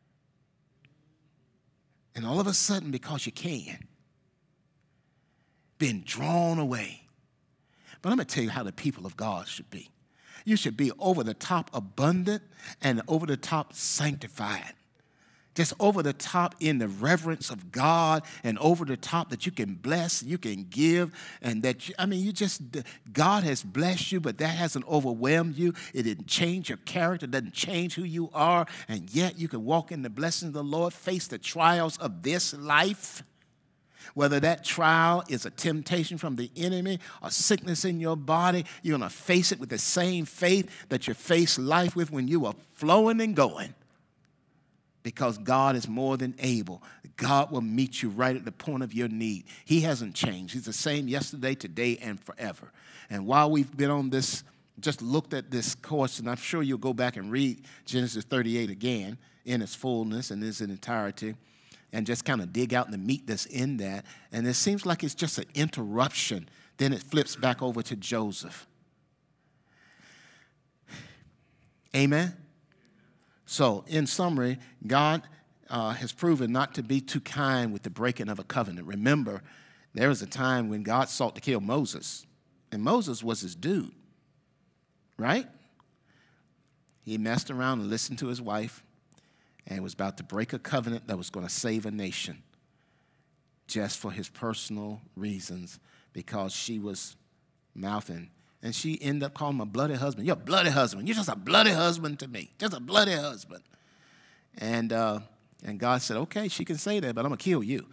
And all of a sudden, because you can, been drawn away. But I'm going to tell you how the people of God should be. You should be over the top abundant and over the top sanctified. Just over the top in the reverence of God, and over the top that you can bless, you can give, and that, God has blessed you, but that hasn't overwhelmed you. It didn't change your character, doesn't change who you are, and yet you can walk in the blessings of the Lord, face the trials of this life. Whether that trial is a temptation from the enemy or sickness in your body, you're going to face it with the same faith that you face life with when you were flowing and going. Because God is more than able. God will meet you right at the point of your need. He hasn't changed. He's the same yesterday, today, and forever. And while we've been on this, just looked at this course, and I'm sure you'll go back and read Genesis 38 again in its fullness and in its entirety, and just kind of dig out the meat that's in that. And it seems like it's just an interruption. Then it flips back over to Joseph. Amen? So, in summary, God has proven not to be too kind with the breaking of a covenant. Remember, there was a time when God sought to kill Moses, and Moses was his dude, right? He messed around and listened to his wife and was about to break a covenant that was going to save a nation just for his personal reasons, because she was mouthing. And she ended up calling him a bloody husband. You're a bloody husband. You're just a bloody husband to me. Just a bloody husband. And God said, okay, she can say that, but I'm going to kill you.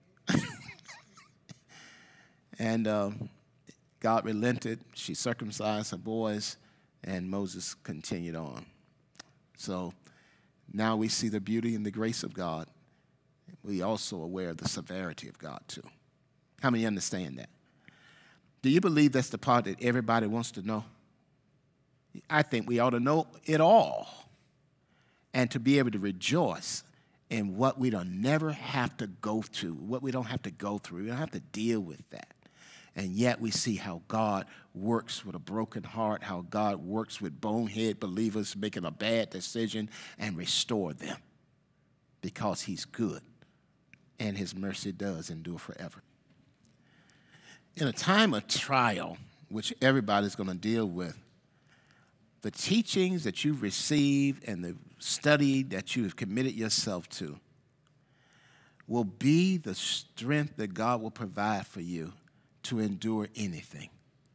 And God relented. She circumcised her boys, and Moses continued on. So now we see the beauty and the grace of God. We also are aware of the severity of God, too. How many understand that? Do you believe that's the part that everybody wants to know? I think we ought to know it all, and to be able to rejoice in what we don't never have to go through, what we don't have to go through. We don't have to deal with that. And yet we see how God works with a broken heart, how God works with bonehead believers making a bad decision and restore them, because he's good and his mercy does endure forever. In a time of trial, which everybody's going to deal with, the teachings that you've received and the study that you have committed yourself to will be the strength that God will provide for you to endure anything.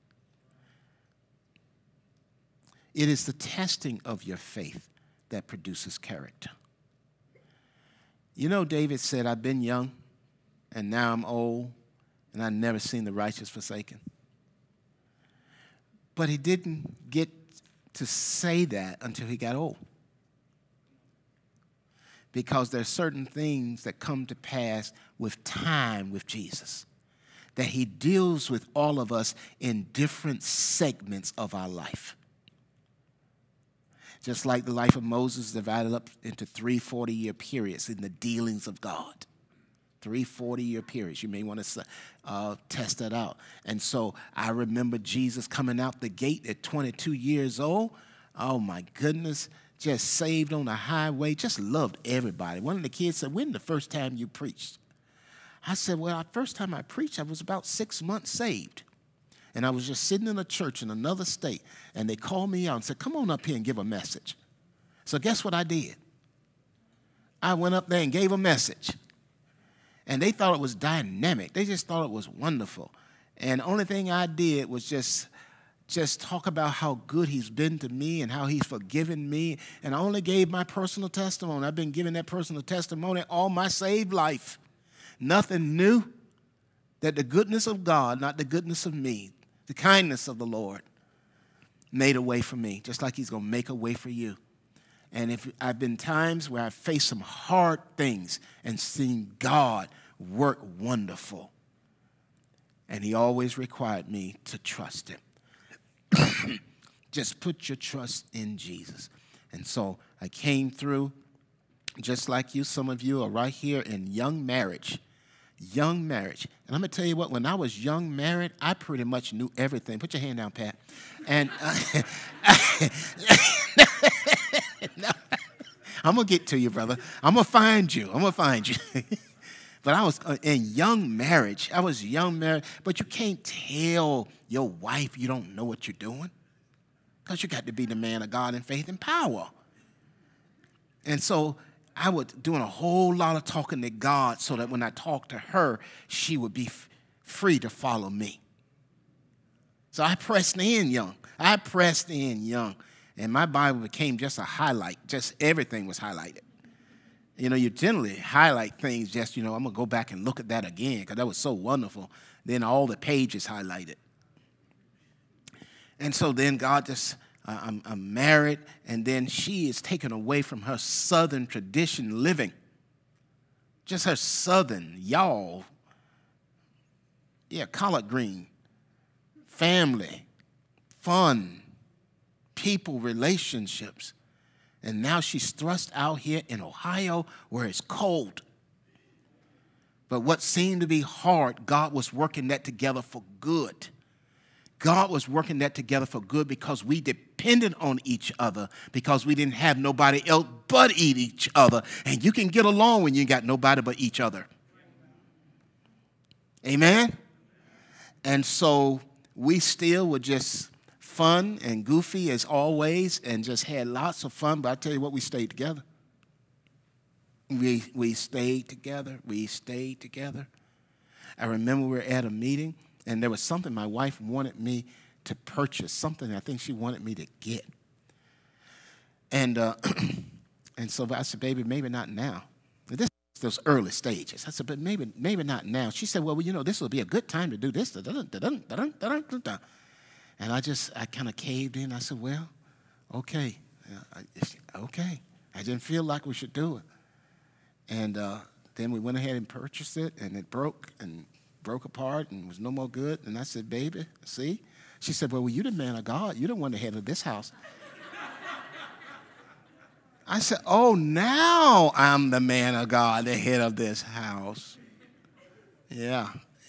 It is the testing of your faith that produces character. You know, David said, I've been young, and now I'm old, and I've never seen the righteous forsaken. But he didn't get to say that until he got old. Because there are certain things that come to pass with time with Jesus, that he deals with all of us in different segments of our life. Just like the life of Moses divided up into 3 40-year periods in the dealings of God. 3 40-year periods. You may want to test that out. And so I remember Jesus coming out the gate at 22 years old. Oh, my goodness. Just saved on the highway. Just loved everybody. One of the kids said, when the first time you preached? I said, well, the first time I preached, I was about 6 months saved. And I was just sitting in a church in another state, and they called me out and said, come on up here and give a message. So guess what I did? I went up there and gave a message. And they thought it was dynamic. They just thought it was wonderful. And the only thing I did was just talk about how good he's been to me and how he's forgiven me. And I only gave my personal testimony. I've been giving that personal testimony all my saved life. Nothing new, that the goodness of God, not the goodness of me, the kindness of the Lord made a way for me, just like he's going to make a way for you. And if I've been times where I've faced some hard things and seen God work wonderful. And he always required me to trust him. Just put your trust in Jesus. And so I came through just like you. Some of you are right here in young marriage. Young marriage. And I'm going to tell you what, when I was young married, I pretty much knew everything. Put your hand down, Pat. And no, I'm going to get to you, brother. I'm going to find you. But I was in young marriage. I was young married. But you can't tell your wife you don't know what you're doing, because you got to be the man of God in faith and power. And so I was doing a whole lot of talking to God so that when I talked to her, she would be free to follow me. So I pressed in young. And my Bible became just a highlight. Just everything was highlighted. You know, you generally highlight things just, I'm going to go back and look at that again because that was so wonderful. Then all the pages highlighted. And so then God just, I'm married, and then she is taken away from her Southern tradition living. Just her Southern, y'all. Yeah, collard green, family, fun, people, relationships. And now she's thrust out here in Ohio where it's cold. But what seemed to be hard, God was working that together for good. God was working that together for good because we depended on each other, because we didn't have nobody else but each other. And you can get along when you got nobody but each other. Amen? And so we still were just fun and goofy as always and just had lots of fun. But I tell you what, we stayed together. We stayed together. We stayed together. I remember we were at a meeting, and there was something my wife wanted me to purchase, something I think she wanted me to get. And so I said, baby, maybe not now. This is those early stages. I said, but maybe not now. She said, well, this will be a good time to do this. And I kind of caved in. I said, well, okay. Okay. I didn't feel like we should do it. And then we went ahead and purchased it, and it broke apart and was no more good. And I said, baby, see? She said, well, you the man of God. You the one the head of this house. I said, oh, now I'm the man of God, the head of this house. Yeah.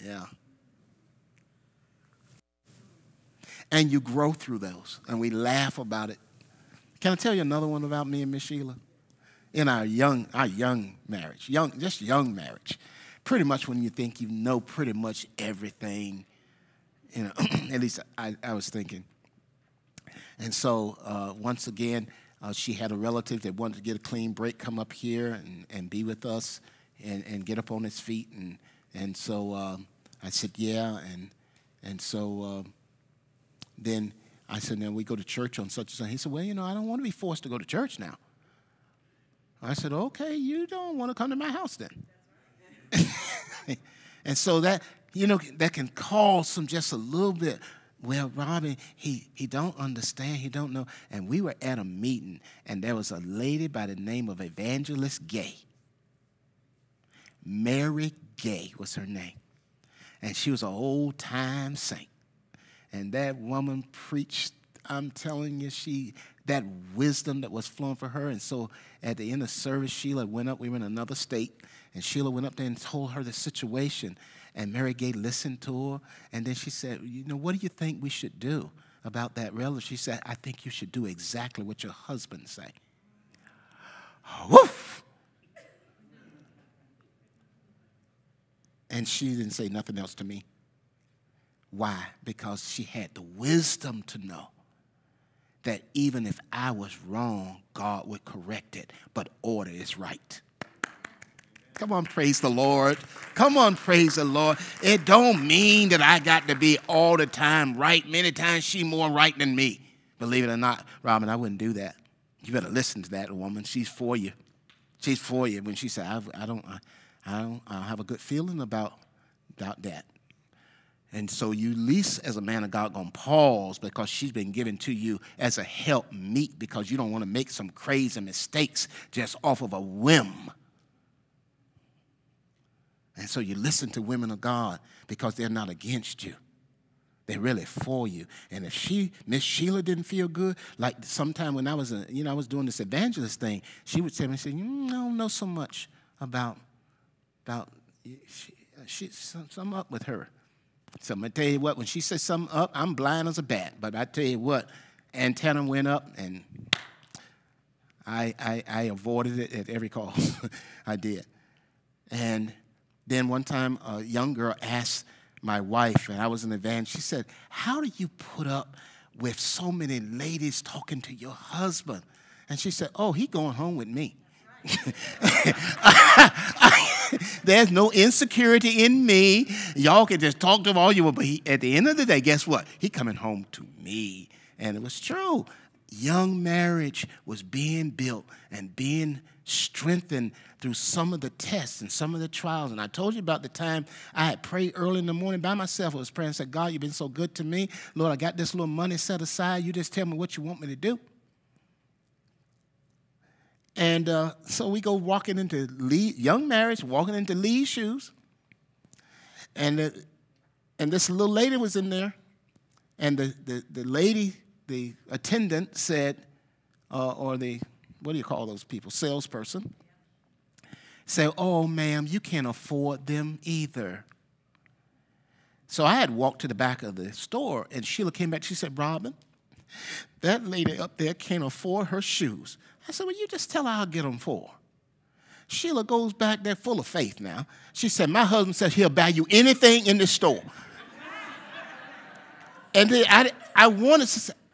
And you grow through those, and we laugh about it. Can I tell you another one about me and Miss Sheila? In our young marriage, young marriage, pretty much when you think you know pretty much everything, at least I was thinking. And so once again, she had a relative that wanted to get a clean break, come up here and be with us and get up on his feet. And so I said, yeah. And so then I said, now we go to church on such and such. He said, well, I don't want to be forced to go to church now. I said, okay, you don't want to come to my house then. And so that, that can cause just a little bit. Well, Robbie, he don't understand, he don't know. And we were at a meeting, and there was a lady by the name of Evangelist Gay. Mary Gay was her name. And she was an old-time saint. And that woman preached, I'm telling you, that wisdom that was flowing for her. And so at the end of service, Sheila went up. We were in another state. And Sheila went up there and told her the situation. And Mary Gay listened to her. And then she said, what do you think we should do about that relative? She said, I think you should do exactly what your husband say. Woof! And she didn't say nothing else to me. Why? Because she had the wisdom to know that even if I was wrong, God would correct it, but order is right. Come on, praise the Lord. Come on, praise the Lord. It don't mean that I got to be all the time right. Many times she more right than me. Believe it or not, Robin, I wouldn't do that. You better listen to that woman. She's for you. She's for you. When she said, I don't have a good feeling about that. And so you, at least as a man of God, going to pause because she's been given to you as a help meet because you don't want to make some crazy mistakes just off of a whim. And so you listen to women of God because they're not against you. They're really for you. And if Miss Sheila didn't feel good, like sometime when I was doing this evangelist thing, she would tell me, I don't know so much about something up with her. So I'm going to tell you what, when she says something up, I'm blind as a bat. But I tell you what, antenna went up, and I avoided it at every cost. I did. And then one time a young girl asked my wife, and I was an evangelist, she said, how do you put up with so many ladies talking to your husband? And she said, oh, he going home with me. There's no insecurity in me. Y'all can just talk to him all you want, but at the end of the day, guess what? He coming home to me. And it was true. Young marriage was being built and being strengthened through some of the tests and some of the trials. And I told you about the time I had prayed early in the morning by myself. I was praying and said, God, you've been so good to me. Lord, I got this little money set aside. You just tell me what you want me to do. And so we go walking into young marriage, walking into Lee's shoes. And this little lady was in there. And the lady, the attendant said, or the, what do you call those people, salesperson, said, oh, ma'am, you can't afford them either. So I had walked to the back of the store, and Sheila came back. She said, Robin, that lady up there can't afford her shoes. I said, well, you just tell her I'll get them for her. Sheila goes back there full of faith now. She said, my husband said he'll buy you anything in the store. And then I wanted to say,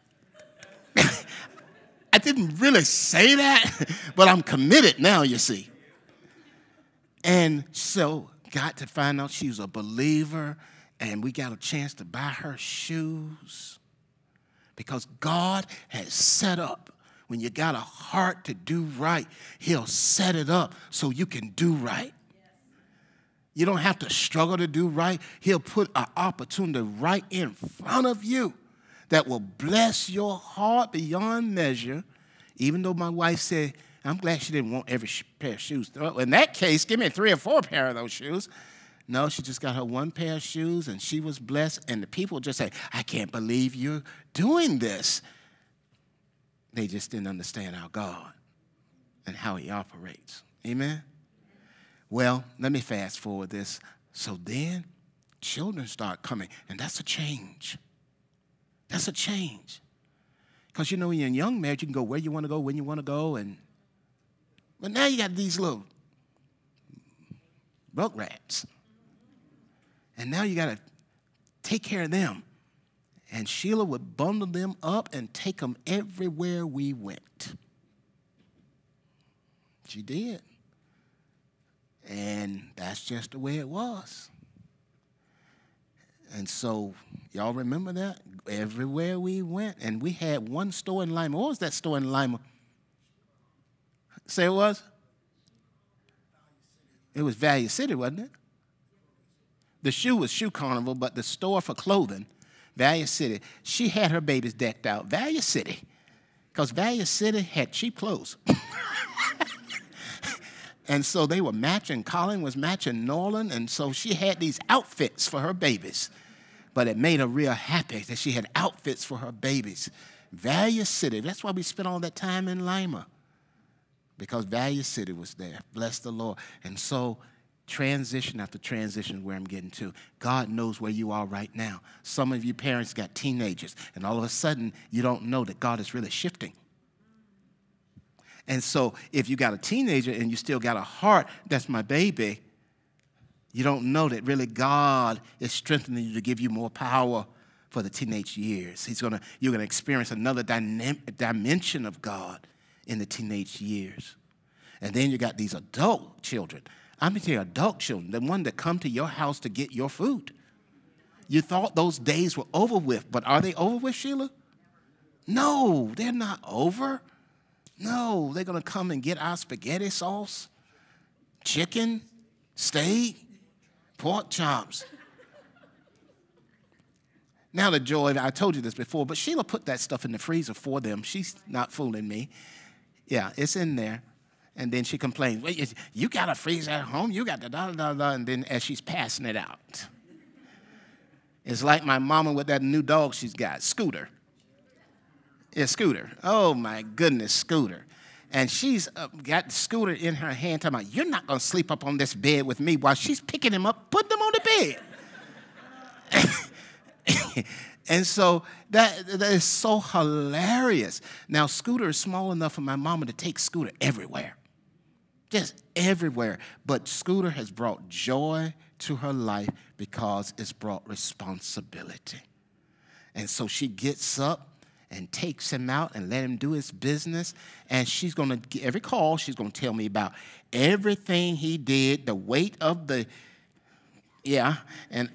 I didn't really say that, but I'm committed now, you see. And so got to find out she was a believer, and we got a chance to buy her shoes because God has set up. When you got a heart to do right, he'll set it up so you can do right. You don't have to struggle to do right. He'll put an opportunity right in front of you that will bless your heart beyond measure. Even though my wife said, I'm glad she didn't want every pair of shoes. In that case, give me 3 or 4 pair of those shoes. No, she just got her 1 pair of shoes, and she was blessed. And the people just say, I can't believe you're doing this. They just didn't understand our God and how he operates. Amen? Well, let me fast forward this. So then children start coming, and that's a change. That's a change. Because, you know, when you're in young marriage, you can go where you want to go, when you want to go. But now you got these little bug rats. And now you got to take care of them. And Sheila would bundle them up and take them everywhere we went. She did. And that's just the way it was. And so, y'all remember that? Everywhere we went. And we had one store in Lima. What was that store in Lima? Say it was? It was Value City, wasn't it? The shoe was Shoe Carnival, but the store for clothing, Value City, she had her babies decked out. Value City, because Value City had cheap clothes. And so they were matching. Colin was matching Norland, and so she had these outfits for her babies. But it made her real happy that she had outfits for her babies. Value City, that's why we spent all that time in Lima, because Value City was there. Bless the Lord. And so transition after transition where I'm getting to. God knows where you are right now. Some of you parents got teenagers, and all of a sudden you don't know that God is really shifting. And so if you got a teenager and you still got a heart, that's my baby, You don't know that really God is strengthening you to give you more power for the teenage years. You're gonna experience another dimension of God in the teenage years. And then you got these adult children. I'm telling you, adult children, the one that come to your house to get your food. You thought those days were over with, but are they over with, Sheila? No, they're not over. No, they're going to come and get our spaghetti sauce, chicken, steak, pork chops. Now the joy, I told you this before, but Sheila put that stuff in the freezer for them. She's not fooling me. Yeah, it's in there. And then she complains, well, you got a freezer at home? You got the da-da-da-da. And then as she's passing it out. It's like my mama with that new dog she's got, Scooter. Yeah, Scooter. Oh, my goodness, Scooter. And she's got Scooter in her hand talking about, you're not going to sleep up on this bed with me, while she's picking him up, putting him on the bed. And so that is so hilarious. Now, Scooter is small enough for my mama to take Scooter everywhere. Just everywhere. But Scooter has brought joy to her life because it's brought responsibility. And so she gets up and takes him out and let him do his business. And she's going to, every call, she's going to tell me about everything he did, the weight of the, yeah, and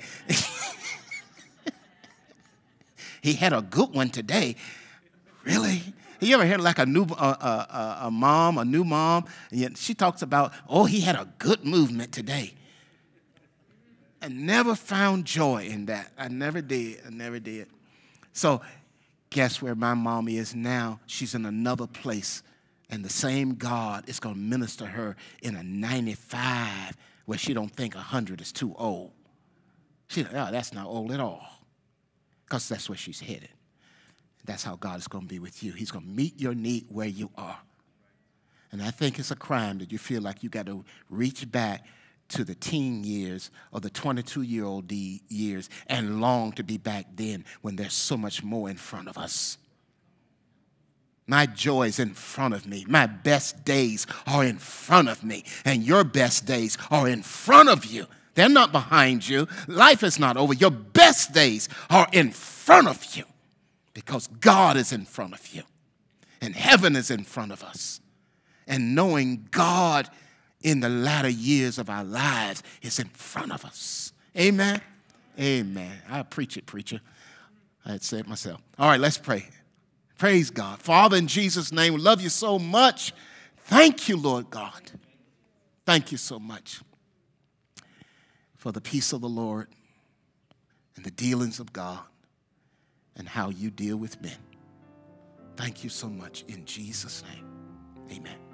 he had a good one today. Really? You ever heard like a new mom, and yet she talks about, oh, he had a good movement today. I never found joy in that. I never did. So guess where my mom is now? She's in another place. And the same God is going to minister her in a 95 where she don't think 100 is too old. She's like, oh, that's not old at all. Because that's where she's headed. That's how God is going to be with you. He's going to meet your need where you are. And I think it's a crime that you feel like you got to reach back to the teen years or the 22-year-old years and long to be back then when there's so much more in front of us. My joy is in front of me. My best days are in front of me. And your best days are in front of you. They're not behind you. Life is not over. Your best days are in front of you because God is in front of you. And heaven is in front of us. And knowing God in the latter years of our lives is in front of us. Amen? Amen. I preach it, preacher. I had to say it myself. All right, let's pray. Praise God. Father, in Jesus' name, we love you so much. Thank you, Lord God. Thank you so much for the peace of the Lord and the dealings of God and how you deal with men. Thank you so much in Jesus' name. Amen.